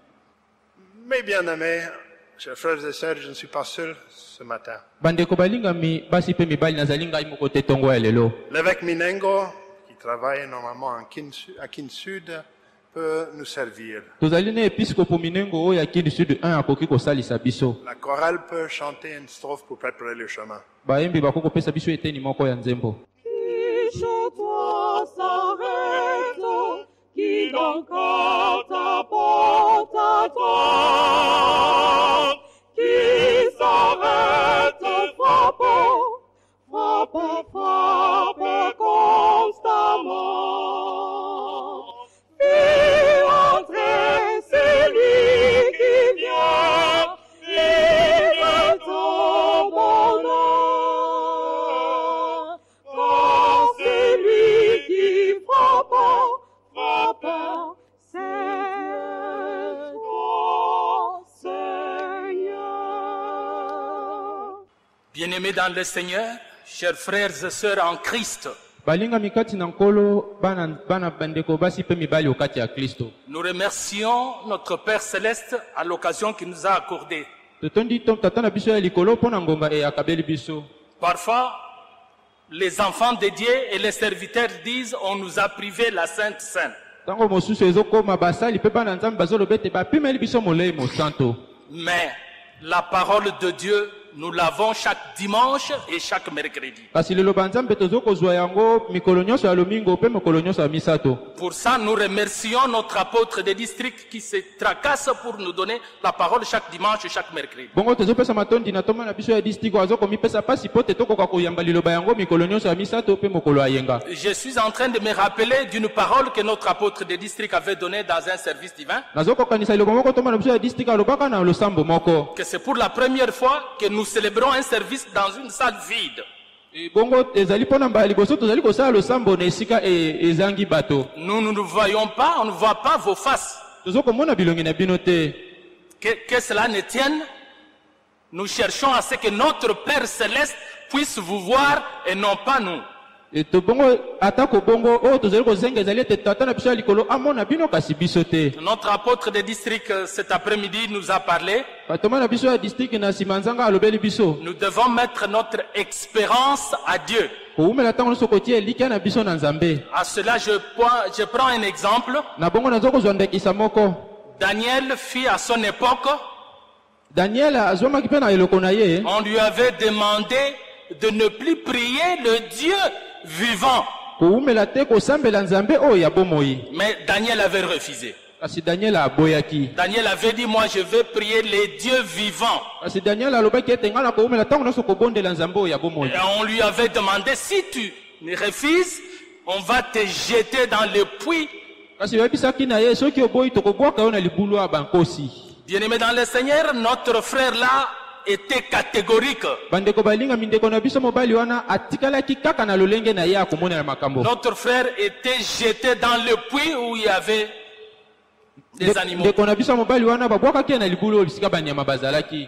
Mes bien-aimés, chers frères et sœurs, je ne suis pas seul ce matin.
Bandeko balingami basi pe mibali nazali ngai moko te tongo ya lelo.
L'évêque Minengo, qui travaille normalement en Kin- à Kin Sud, peut nous servir.
Tozali na episkopo minengo oyo ya Kini Sud un akoki kosalisa biso.
La chorale peut chanter une strophe pour préparer le chemin.
Bayembi bakokopesa biso eteni moko ya nzembo.
Qui chez toi s'arrête, qui donc à ta porte attend, qui s'arrête, frappe, frappe, frappe constamment. Fais entrer celui qui vient, vive ton bonheur. Quand celui qui frappe, frappe, c'est toi, Seigneur.
Bien-aimés dans le Seigneur, chers frères et sœurs en Christ,
Balinga mikati na nkolo bana bana bandeko basi pe mibali okati ya Kristo.
nous remercions notre Père Céleste à l'occasion qu'il nous a accordée.
Totondi to tata na biso ya likolo pona ngonga e akabeli biso.
Parfois, les enfants de Dieu et les serviteurs disent on nous a privé la Sainte Seine.
Tango mosusu ezokoma basali pe bana nzambe bazolobete bapimeli biso molei mosanto.
Mais la parole de Dieu, nous l'avons chaque dimanche et chaque mercredi.
Kasi lelo banzambe tozokozwa yango mikolo nyonso ya lomingo pe mikolo nyonso ya misato.
Pour ça, nous remercions notre apôtre de district qui se tracasse pour nous donner la parole chaque dimanche et chaque mercredi.
Bongo tozopesa matondi na toma na biso ya district azokomipesa pasi po te tokoka koyamba liloba yango mikolo nyonso ya misato pe mokolo ayenga.
Je suis en train de me rappeler d'une parole que notre apôtre de district avait donnée dans un service divin,
Nazokokanisa liloba moko toma na biso ya district alobaka na losambo moko.
que c'est pour la première fois que nous célébrons un service dans une salle vide.
E bongo ezali pona mbali boso tozali kosala losambo na esika e- ezangi bato.
Nous ne nous voyons pas, on ne voit pas vos faces.
Tozo komona bilongi na bino te.
Que, que cela ne tienne, nous cherchons à ce que notre Père Céleste puisse vous voir et non pas nous.
E to bongo atako bongo o tozali kozenga ezali ete tata na biso ya likolo amona bino kasi biso te.
Notre apôtre de district euh, cet après-midi nous a parlé.
Batoma na biso ya district na nsima nzanga alobeli biso.
Nous devons mettre notre espérance à Dieu.
Koumela tango nyonso kotia elikya na biso na Nzambe.
À cela, je prends, je prends un exemple.
Na bongo nazo kozwa ndekisa moko.
Daniel fit à son époque,
Daniel azwamaki mpe na eloko na ye.
on lui avait demandé de ne plus prier le Dieu vivant.
Koumela te kosambela Nzambe oyo ya bomoi.
Mais Daniel avait refusé.
Kasi Daniel aboyaki.
Daniel avait dit, moi je veux prier les dieux vivants.
Kasi Daniel alobaki ete nga na koumela tango nyonso kobondela Nzambe oyo ya bomoi.
Et on lui avait demandé, si tu refuses, on va te jeter dans le puits.
Kasi bayebisaki na ye soki oboyi tokobwaka yo na libulu ya bankosi.
Bien-aimé dans le Seigneur, notre frère là était catégorique.
Bandeko balinga mindeko na biso mobali wana atikalaki kaka na lolenge na ye akomonela makambo.
Notre frère était jeté dans le puits où il y avait des animaux.
Ndeko na biso mobali wana babwakaki ye na libulu oyo bisika banyama bazalaki.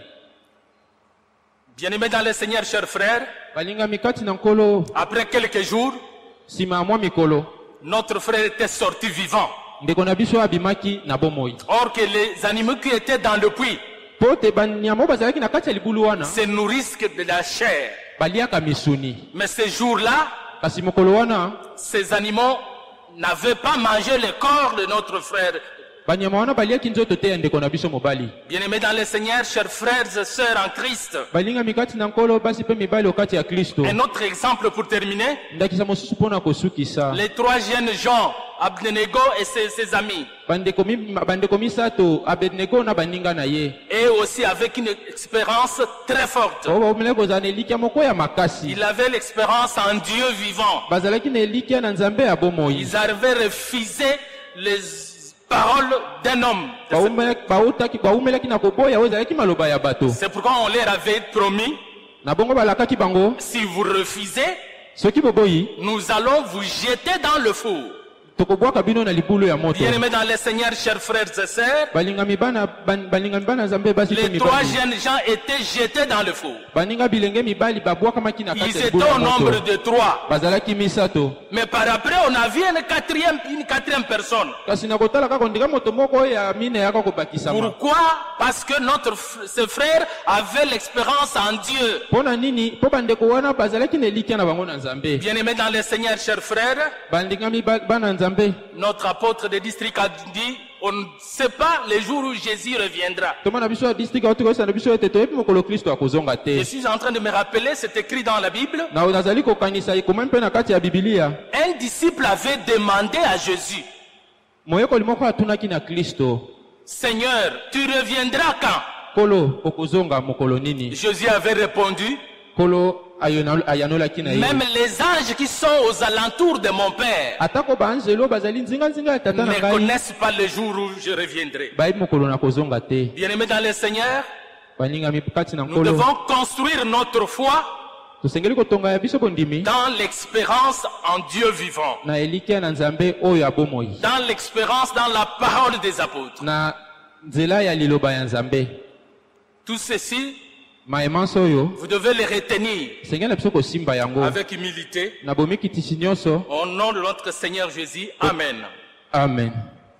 Bien-aimé dans le Seigneur, chers frères,
Balinga mikati na nkolo
après quelques jours,
sima ya mwa mikolo.
notre frère était sorti vivant.
Ndeko na biso abimaki na bomoi.
Or que les animaux qui étaient dans le puits
Po te banyama bazalaki na kati ya libulu wana
se nourrissent que de la chair.
baliaka misuni.
Mais ce jour-là,
Kasi mokolo wana
ces animaux n'avaient pas mangé le corps de notre frère.
banyama wana baliaki nzoto te ya ndeko na biso mobali.
Bien-aimés dans le Seigneur, chers frères et sœurs en Christ.
Balinga mikati na nkolo basi pe mibali okati ya Kristo.
Un autre exemple pour terminer,
Ndakisa mosusu mpona kosukisa.
les trois jeunes gens, Abednego et ses, ses amis,
Bandeko mi bandeko misato Abednego na baninga na ye.
et aussi avec une expérience très forte.
Oba omele kozana elikia moko ya makasi.
Ils avaient l'expérience en Dieu vivant.
Bazalaki na elikia na Nzambe ya bomoi.
Ils avaient refusé les paroles d'un homme.
Baumelaki bautaki baumelaki na koboya ozalaki maloba ya bato.
C'est pourquoi on leur avait promis,
Na bongo balakaki bango
si vous refusez,
soki boboyi
nous allons vous jeter dans le four.
tokobwaka bino na libulu ya moto.
Bien-aimés dans le Seigneur, chers frères et sœurs,
Balinga mibana ban- balinga mibana Nzambe basi pe
les trois
mibali.
jeunes gens étaient jetés dans le four.
Baninga bilenge mibali babwakamaki na
Ils
kati ya
étaient
libulu ya
au nombre
moto.
de trois.
Bazalaki misato.
Mais par après, on a vu une quatrième, une quatrième personne.
Kasi na kotala kaka ndika moto moko ya mine yaka kobakisama.
Pourquoi? Parce que notre f- ce frère avait l'expérience en Dieu.
Pona nini? Po bandeko wana bazalaki na elikia na bango na Nzambe.
Bien-aimés dans le Seigneur, chers frères,
Bandinga mibali bana Nzambe.
notre apôtre de district a dit, on ne sait pas le jour où Jésus reviendra.
Toma na biso ya district auto kosa na biso ete toyebi mokolo Kristo akozonga
Je
te.
suis en train de me rappeler, c'est écrit dans la Bible.
Na nazali kokanisa ikoma mpe na kati ya Biblia.
Un disciple avait demandé à Jésus,
Moyekoli moko atunaki na Kristo.
Seigneur, tu reviendras quand?
Kolo okozonga mokolo nini?
Jésus avait répondu,
Kolo ayona- ayanolaki na ye.
même les anges qui sont aux alentours de mon Père
Atako baanjelo bazali nzinga nzinga ya tata na
ne
ngai.
connaissent pas le jour où je reviendrai.
Bayebi mokolo na kozonga te.
Bien-aimés dans le Seigneur,
Baninga mikati na
nous
nkolo.
devons construire notre foi
Tosengeli kotonga ya biso bondimi
dans l'expérience en Dieu vivant,
na elikia na Nzambe oyo abomoi.
dans l'expérience dans la parole des apôtres.
Na nzela ya liloba ya Nzambe.
Tout ceci,
Maemanso oyo
vous devez les retenir
sengeli na biso kosimba yango.
avec humilité.
Na bomikitisi nyonso.
Au nom de notre Seigneur Jésus, Amen.
Amen.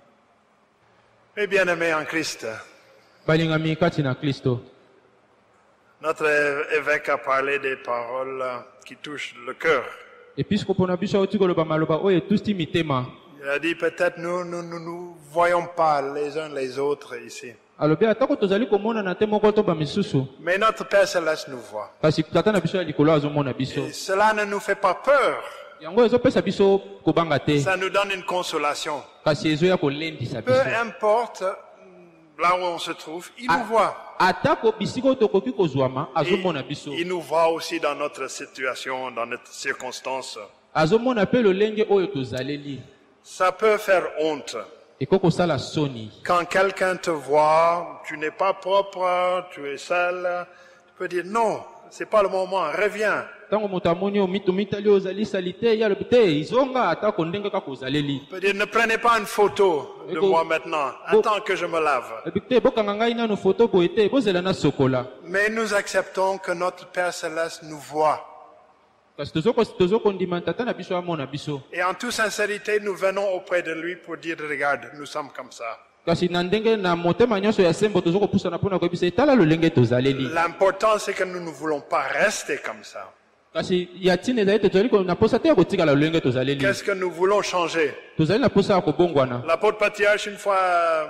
Mes bien-aimés en Christ,
Balingami kati na Kristo.
notre évêque a parlé des paroles qui touchent le cœur.
Episkopo na biso auti koloba maloba oyo etusti mitema.
Il a dit peut-être nous nous nous nous voyons pas les uns les autres ici.
Alobi atako tozali komona na te moko to ba misusu.
Mais notre Père Céleste nous voit.
Kasi tata na biso ya likolo azomona biso.
Et cela ne nous fait pas peur.
Yango ezopesa biso kobanga te.
Ça nous donne une consolation.
Kasi ezoya kolendisa
Peu
biso.
importe là où on se trouve, il nous voit.
Atako bisiko tokoki kozwama azomona biso.
Il nous voit aussi dans notre situation, dans notre circonstance.
Azomona pe lolenge oyo tozaleli.
Ça peut faire honte.
Ekoko sala soni.
Quand quelqu'un te voit, tu n'es pas propre, tu es sale, tu peux dire non, c'est pas le moment, reviens.
ntango moto amoni yo mitu mitali oyo ozalisali te ye alobi te izonga atako ndenge kaka ozaleli
Peut-être ne prenez pas une photo de
Eko-
moi maintenant. Attends que je me lave.
alobi te bokanga ngai nano foto boye te bozela na sokola
Mais nous acceptons que notre Père Céleste nous voit.
kasi tozoko- tozokondima tata na biso amona biso
Et en toute sincérité, nous venons auprès de lui pour dire, regarde, nous sommes comme ça.
kasi na ndenge na motema nyonso ya sembo tozokopusana mpona koyebisa etala lolenge tozaleli
L'important, c'est que nous ne voulons pas rester comme ça.
kasi ya ntina ezali te tozali ko- na posa te ya kotikala lolenge tozaleli
Qu'est-ce que nous voulons changer?
tozali na posa ya kobongwana
L'apôtre Patriarche, une fois euh,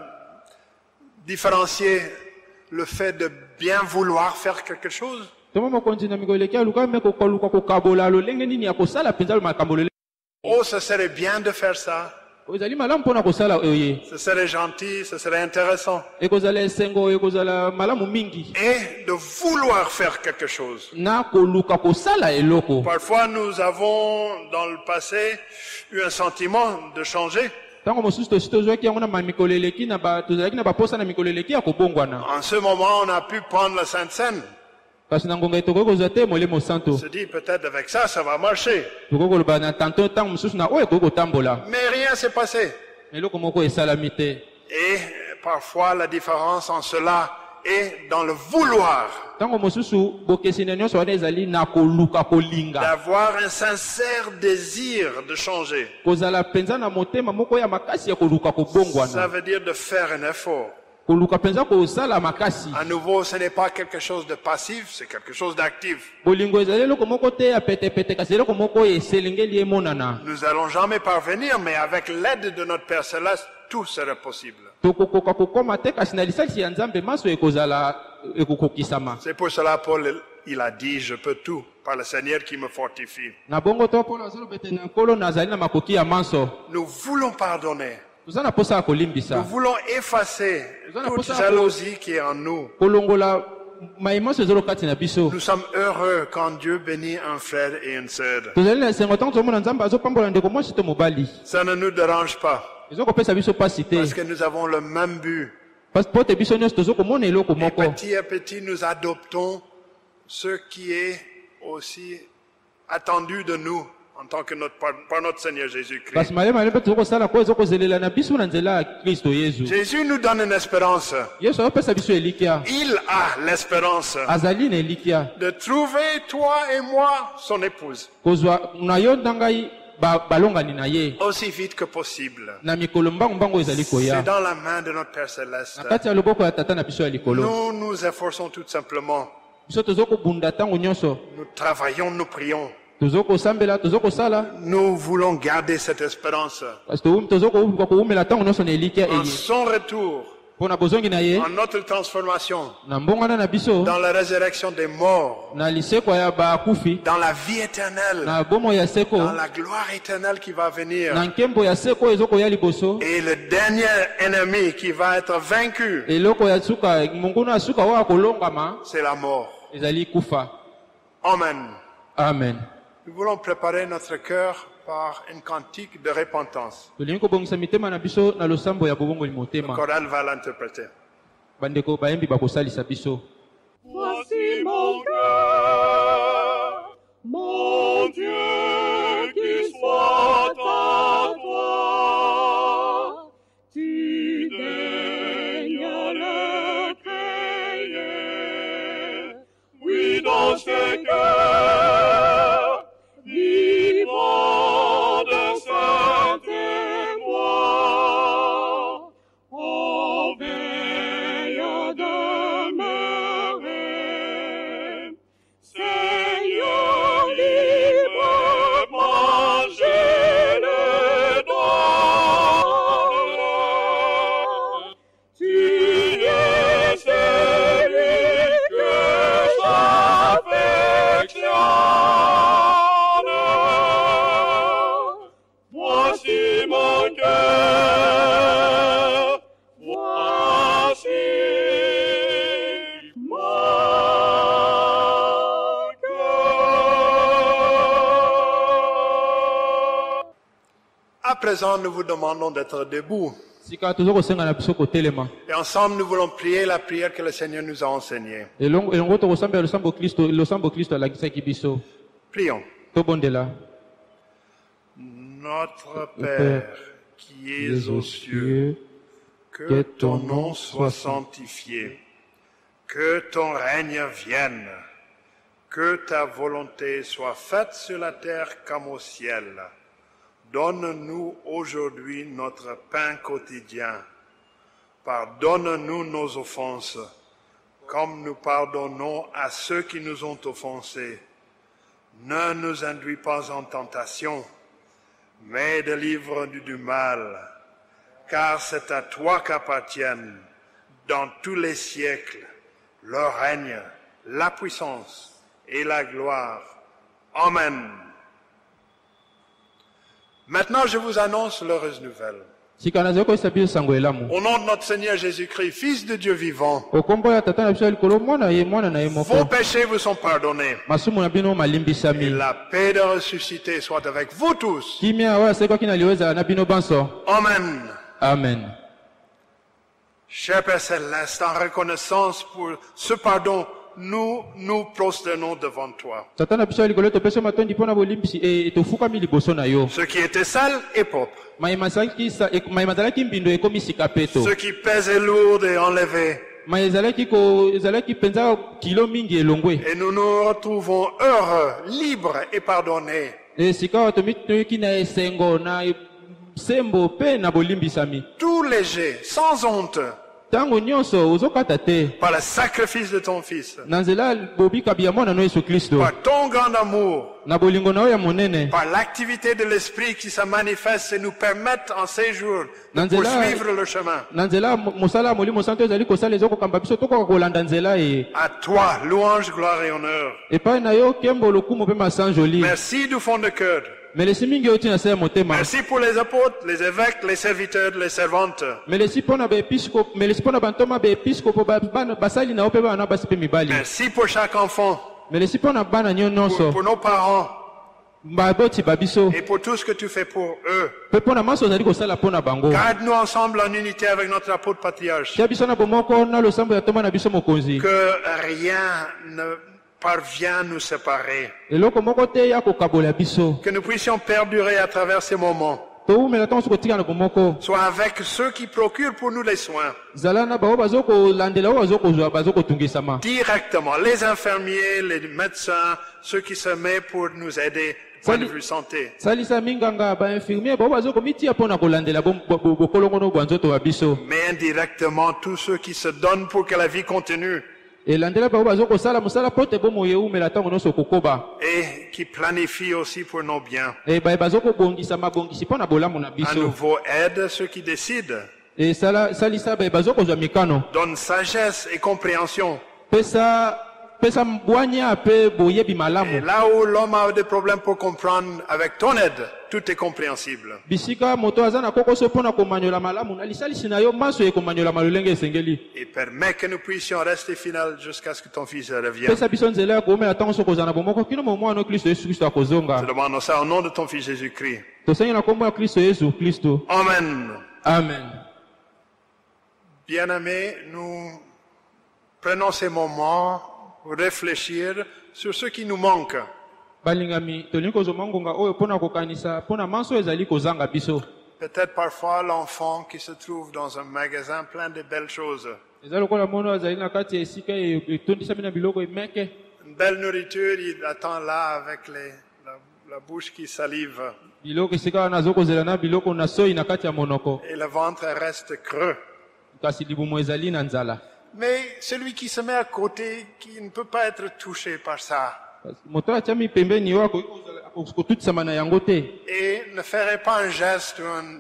différencié le fait de bien vouloir faire quelque chose,
toma mokonzi na mikolo eleki aluka me kokoluka kokabola lolenge nini ya kosala mpenza makambo lolenge
oh, ce serait bien de faire ça,
ezali malamu mpona kosala oye
ce serait gentil, ce serait intéressant.
ekozala esengo ekozala malamu mingi
Et de vouloir faire quelque chose.
na koluka kosala eloko
Parfois, nous avons, dans le passé, eu un sentiment de changer.
ntango mosusu tosi tozwaki yango na mamikolo eleki na ba- tozalaki na baposa na mikolo eleki ya kobongwana
En ce moment, on a pu prendre la Sainte Seine.
kasi na ngonga tokoki kozwa te molemo
On
santo
se dit, peut-être avec ça, ça va marcher.
tokoki koloba na tanto ntango mosusu na oyo ekoki kotambola
Mais rien s'est passé.
eloko moko esalami te
Et parfois, la différence en cela est dans le vouloir.
ntango mosusu bokesina nyonso wana ezali na koluka kolinga
D'avoir un sincère désir de changer.
kozala mpenza na motema moko ya makasi ya koluka
Ça
kobongwana
veut dire de faire un effort.
koluka mpenza kosala makasi
À nouveau, ce n'est pas quelque chose de passif, c'est quelque chose d'actif.
bolingo ezali eloko moko te ya petepete kasi eloko moko oyo eselengeli emonana
Nous n'allons jamais parvenir, mais avec l'aide de notre Père Céleste, tout serait possible.
tokokoka kokoma te kasi na lisalisi ya nzambe maso ekozala ekokokisama
C'est pour cela Paul, il a dit, je peux tout par le Seigneur qui me fortifie.
na bongo to mpona azolobete na nkolo nazali na makoki ya manso
Nous voulons pardonner.
toza na posa ya
Nous
kolimbisa
voulons effacer
Nous allons
toute
poser un
jalousie qui est en nous.
kolongola mayemoso ezolo kati na biso
Nous sommes heureux quand Dieu bénit un frère et une sœur.
tozali na esengo ntango tozomona nzambe azopambola ndeko mwasi to mobali
Ça ne nous dérange pas,
ezokopesa biso pasi te
parce que nous avons le même but.
Parce- po te biso nyonso tozokomona eloko
Et
moko
petit à petit, nous adoptons ce qui est aussi attendu de nous en tant que notre, par, par notre Seigneur Jésus-Christ.
kasi malema mpe tozokosala ko ezokozelela na biso na nzela ya kristo yesu
Jésus nous donne une espérance.
yesu azopesa biso elikya
Il a l'espérance
azali na elikya
de trouver, toi et moi, son épouse,
kozwa na yo na ngai ba- balongani na ye
aussi vite que possible.
na mikolo mbangu-mbangu ezali
C'est
koya
dans la main de notre Père Céleste.
na kati ya loboko ya tata na biso ya likolo
Nous nous efforçons tout simplement.
biso tozokobunda ntango nyonso
Nous travaillons, nous prions.
tozokosambela tozokosala
Nous voulons garder cette espérance.
kasi towu- tozokoka kowumela ntango nyonso na elikya
En
eye
son retour,
mpo na bozongi na ye
en notre transformation,
na mbongwana na biso
dans la résurrection des morts,
na lisekwa ya bakufi
dans la vie éternelle,
na bomoi ya seko
dans la gloire éternelle qui va venir.
na nkembo ya seko oyo ezokoya liboso
Et le dernier ennemi qui va être vaincu,
eloko ya suka monguna ya suka oyo akolongama
c'est la mort.
ezali kufa
Amen.
amen
Nous voulons préparer notre cœur par une cantique de repentance.
tolingi kobongisa mitema na biso na losambo ya bobongoli
Le
motema
choral va l'interpréter.
bandeko bayembi bakosalisa biso
Voici mon cœur, mon Dieu, qui soit à toi. Tu daignes le créer.
Oui, dans ce cœur, vivant de sainte voix,
Oh, veille demeurer.
Seigneur libre, manger le don. Tu es celui que j'affectionne. Voici mon cœur, voici mon cœur.
À présent, nous vous demandons d'être debout.
Sika tozo kosenga na biso kotelema.
Et ensemble, nous voulons prier la prière que le Seigneur nous a enseignée.
Elongo elongo to kosambela losambo Kristo, losambo Kristo alagisaki biso.
Prions.
Tobondela.
Notre Père, qui es aux cieux, que ton nom soit sanctifié, que ton règne vienne, que ta volonté soit faite sur la terre comme au ciel. Donne-nous aujourd'hui notre pain quotidien. Pardonne-nous nos offenses, comme nous pardonnons à ceux qui nous ont offensés. Ne nous induis pas en tentation, mais délivre-nous du mal, car c'est à toi qu'appartiennent, dans tous les siècles, le règne, la puissance et la gloire. Amen. Maintenant, je vous annonce l'heureuse nouvelle.
Sika nazo ko sabi sango elamu.
Au nom de notre Seigneur Jésus-Christ, Fils de Dieu vivant,
Okombo ya tata na biso likolo mwana ye mwana na ye
vos
moko.
péchés vous sont pardonnés.
Masumu na bino
Et
malimbisami.
la paix de ressuscité soit avec vous tous.
Kimia wa seko kina liweza na bino banso.
Amen.
Amen.
Cher Père Céleste, en reconnaissance pour ce pardon, nous nous prosternons devant toi.
Tata na biso likolo to peso matondi pona bolimbisi e tofukami liboso na yo.
Ce qui était sale et propre,
Maimazalaki sa maimazalaki mbindo ekomi sika peto.
ce qui pesait lourd et enlevé.
Maizalaki ko ezalaki penza kilo mingi elongwe.
Et nous nous retrouvons heureux, libres et pardonnés.
E sika wato mitoki na esengo na sembo pe na bolimbisami.
Tout léger, sans honte,
Tango nyonso ozokata te.
par le sacrifice de ton Fils,
Na nzela bobika bya mwana no Yesu Kristo.
par ton grand amour,
Na bolingo na yo ya monene.
par l'activité de l'Esprit qui se manifeste et nous permettent en ces jours de
Nanzela-
poursuivre le chemin.
Na nzela mosala molimo santo ezali kosala ezokokamba biso tokoka kolanda nzela e.
À toi, louange, gloire et honneur.
Epai na yo kembo lokumu pe masanjoli.
Merci du fond de cœur.
Melesi mingi oti na se ya motema.
Merci pour les apôtres, les évêques, les serviteurs, les servantes.
Melesi pona ba episkopo, melesi pona bantoma ba episkopo ba bana basali na ope bana basi pe mibali.
Merci pour chaque enfant,
Melesi pona bana nyo
pour,
nyonso.
pour nos parents
Ba boti ba biso.
et pour tout ce que tu fais pour eux.
Pe pona maso ozali kosala pona bango.
Garde-nous ensemble en unité avec notre apôtre patriarche.
Tia biso na bomoko na losambo ya toma na biso mokonzi.
Que rien ne parvient à nous séparer.
Eloko moko te ya kokabola biso.
Que nous puissions perdurer à travers ces moments.
Toumela tango sokotika na bomoko.
Soit avec ceux qui procurent pour nous les soins.
Zala na bao bazoko landela o bazoko zwa bazoko tungisama.
Directement, les infirmiers, les médecins, ceux qui se mettent pour nous aider, point de
Sali-
vue santé.
Salisa minganga ba infirmier bao bazoko mitia pona kolandela bom bokolongo no bwanzoto wa biso.
Mais indirectement, tous ceux qui se donnent pour que la vie continue
Elandela bao bazoko sala musala pote bomo yeumela tango no sokokoba.
et qui planifient aussi pour nos biens.
E ba bazoko bongisa mabongisi pona bolamu na
À
biso.
nouveau, aide ceux qui décident.
E sala salisa ba bazoko zwa mikano.
Donne sagesse et compréhension.
Pesa pesa mbwanya pe boyebi
Et
malamu.
là où l'homme a des problèmes pour comprendre, avec ton aide, tout est compréhensible.
Bisika moto azana kokoso pona komanyola malamu na lisalisi na yo maso e komanyola malolenge esengeli.
Et permet que nous puissions rester fidèles jusqu'à ce que ton Fils revienne.
Pesa biso nzela ya koomela tango sokozana bomoko kino mo mwana Kristo Yesu Kristo
Nous
akozonga.
demandons ça au nom de ton Fils Jésus-Christ.
Tosengi na kombo ya Kristo Yesu Kristo.
Amen.
Amen.
Bien-aimés, nous prenons ces moments pour réfléchir sur ce qui nous manque.
Balingami tolingi kozoma ngonga oyo pona kokanisa pona manso ezali kozanga biso.
Peut-être parfois l'enfant qui se trouve dans un magasin plein de belles choses.
Eza lokola mono azali na kati ya esika e- etondisami na biloko emeke.
Une belle nourriture, il attend là avec les, la, la bouche qui salive.
Biloko esika wana azokozela na biloko na soi na kati ya monoko.
Et le ventre reste creux.
Kasi libumu ezali na nzala.
Mais celui qui se met à côté, qui ne peut pas être touché par ça,
Kasi moto atiami pembeni yo akoki kozala- akotutisama na yango te.
et ne ferait pas un geste ou un,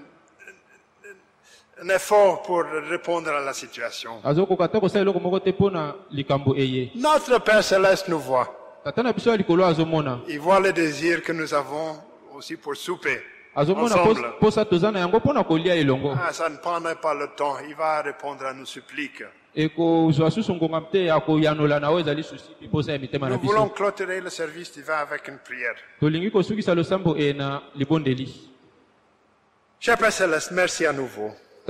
un effort pour répondre à la situation.
Azokoka te kosala eloko moko te pona likambo eye.
Notre Père Céleste nous voit.
Tata na biso ya likolo azomona.
Il voit le désir que nous avons aussi pour souper
Azomona
ensemble.
pos- posa toza na yango pona kolia elongo.
Ah, ça ne prendrait pas le temps. Il va répondre à nos suppliques.
Ekozwa susu ngonga te ya koyanola na oyo ezali susi posa ya mitema na
Nous voulons
biso.
clôturer le service divin avec une prière.
Tolingi kosukisa losambo e na libondeli.
Cher Père Céleste, merci à nouveau.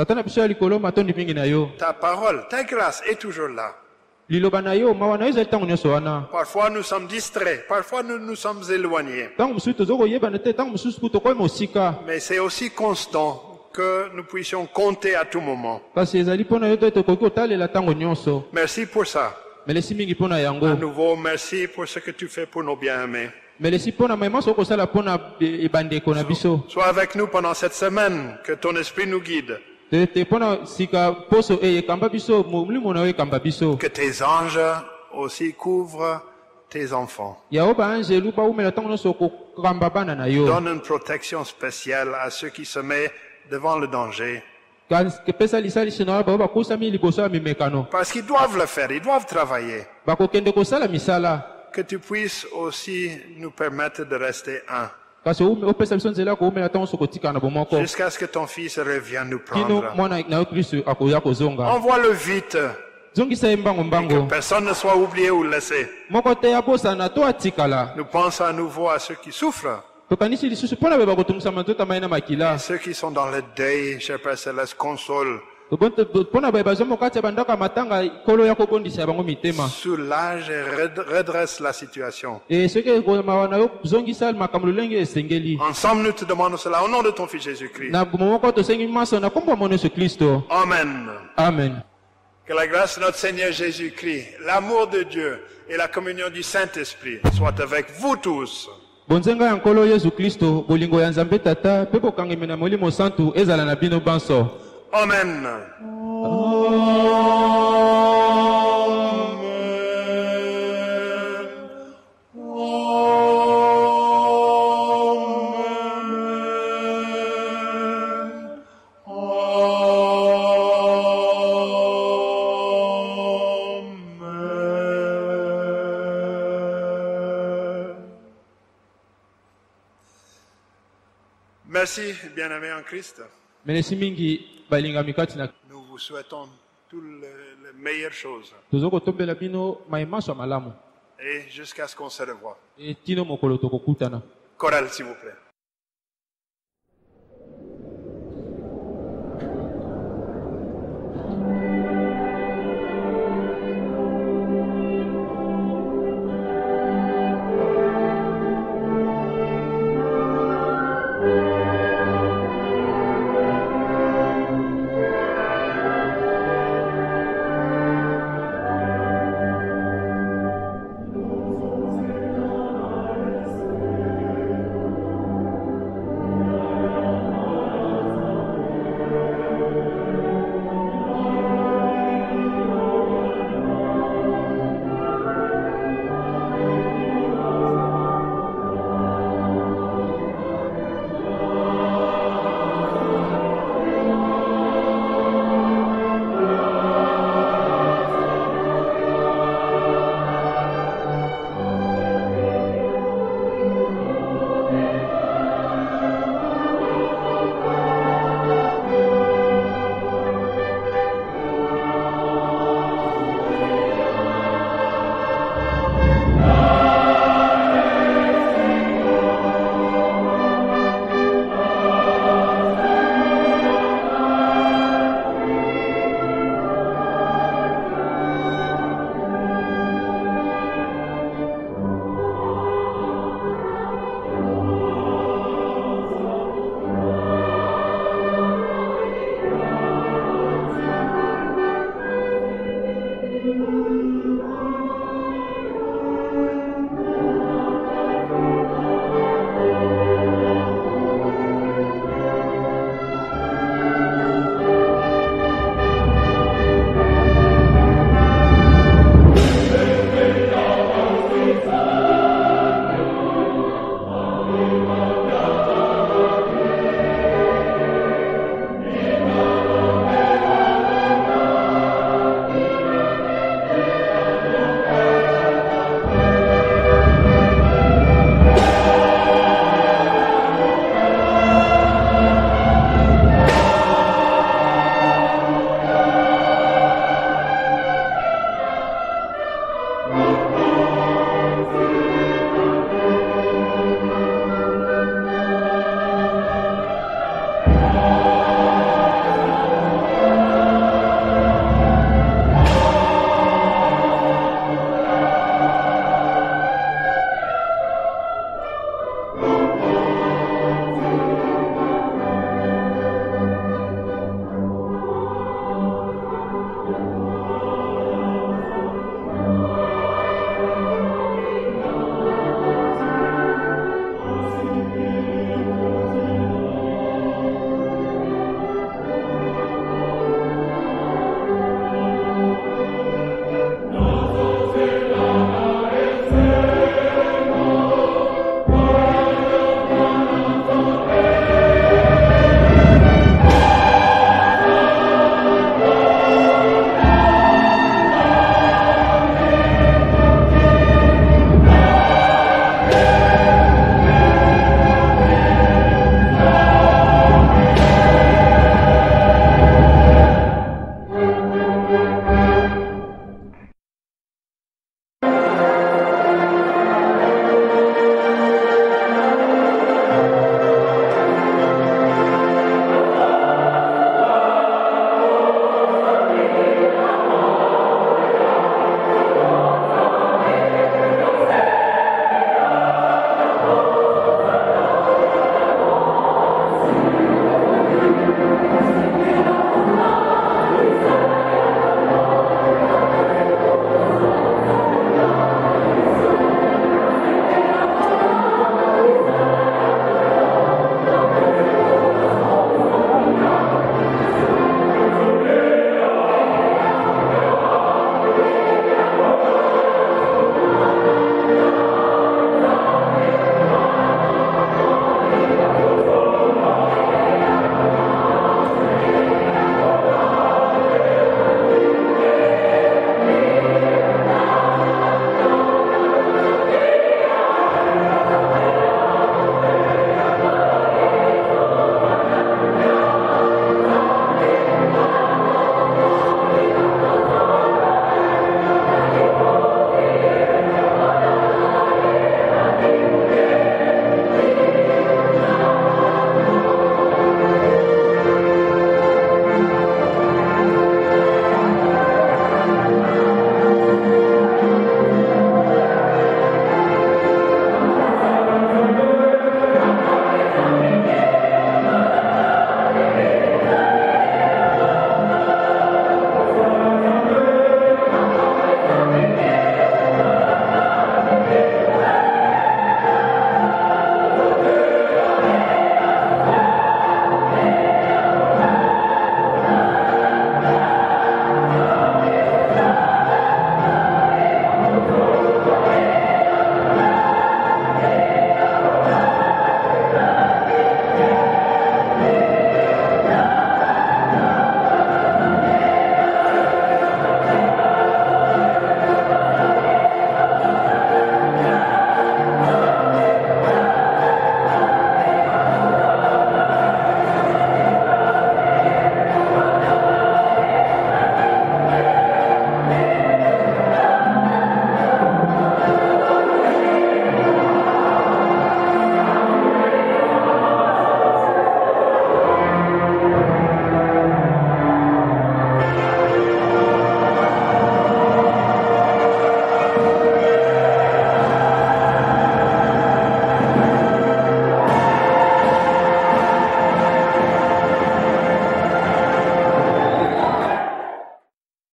tata na biso ya likolo matondi mingi na yo
Ta parole, ta grâce est toujours là.
liloba na yo mawa na yo ezali ntango nyonso wana
Parfois nous sommes distraits, parfois nous nous sommes éloignés.
ntango mosusu toza koyebana te ntango mosusu ku tokoyi mosika
Mais c'est aussi constant que nous puissions compter à tout moment.
kasi ezali mpo na yo te tokoki kotalela ntango nyonso
Merci pour ça.
melesi mingi mpo na
À
yango
nouveau, merci pour ce que tu fais pour nos bien-aimés.
melesi mpo na mayema so okosala mpo na e- ebandeko na biso
Sois avec nous pendant cette semaine, que ton esprit nous guide,
te te mpo na sika poso e ekamba biso molimo na yo ekamba biso
que tes anges aussi couvrent tes enfants.
yaho baanjelu baumela ntango nyonso kokamba bana na yo
Donne une protection spéciale à ceux qui se mettent devant le danger.
kasi pesa lisalisi na yo bao bakusami liboso ya mimekano
Parce qu'ils doivent le faire, ils doivent travailler.
bakokende kosala misala
Que tu puisses aussi nous permettre de rester un,
kasi oume- opesa biso nzela ya koumela ntango nyonso kotikana bomoko
jusqu'à ce que ton Fils revienne nous
kino
prendre.
mwana na yo kristu akoya kozonga
Envoie-le vite,
zongisa ye mbango
que
mbango
personne ne soit oublié ou laissé.
moko te abosana to atikala
Nous pensons à nouveau à ceux qui souffrent,
tokanisi lisusu mpo na be bakotungisa manzota mai na makila
ceux qui sont dans le deuil, cher Père Céleste, console,
mpo na baye bazwa kati ya bandako ya matanga kolo ya kobondisa ya bango mitema
soulage et red- redresse la situation.
e soki mawa na yo zongisa makambo lolenge esengeli
Ensemble, nous te demandons cela au nom de ton Fils Jésus-Christ.
na bomo moko tosengi maso na kombo ya mono yesu kristo
Amen.
amen
Que la grâce de notre Seigneur Jésus-Christ, l'amour de Dieu et la communion du Saint-Esprit soient avec vous tous.
bonzenga ya nkolo yesu kristo bolingo ya nzambe tata mpe bokangemi na molimo santu ezala na bino banso
Amen. Merci, bien-aimés en Christ.
melesi mingi balingami kati na
Nous vous souhaitons toutes les, les meilleures choses.
toza kotombela bino mayemaso ya malamu
Et jusqu'à ce qu'on se revoie.
e tino mokolo tokokutana
Chorale, s'il vous plaît.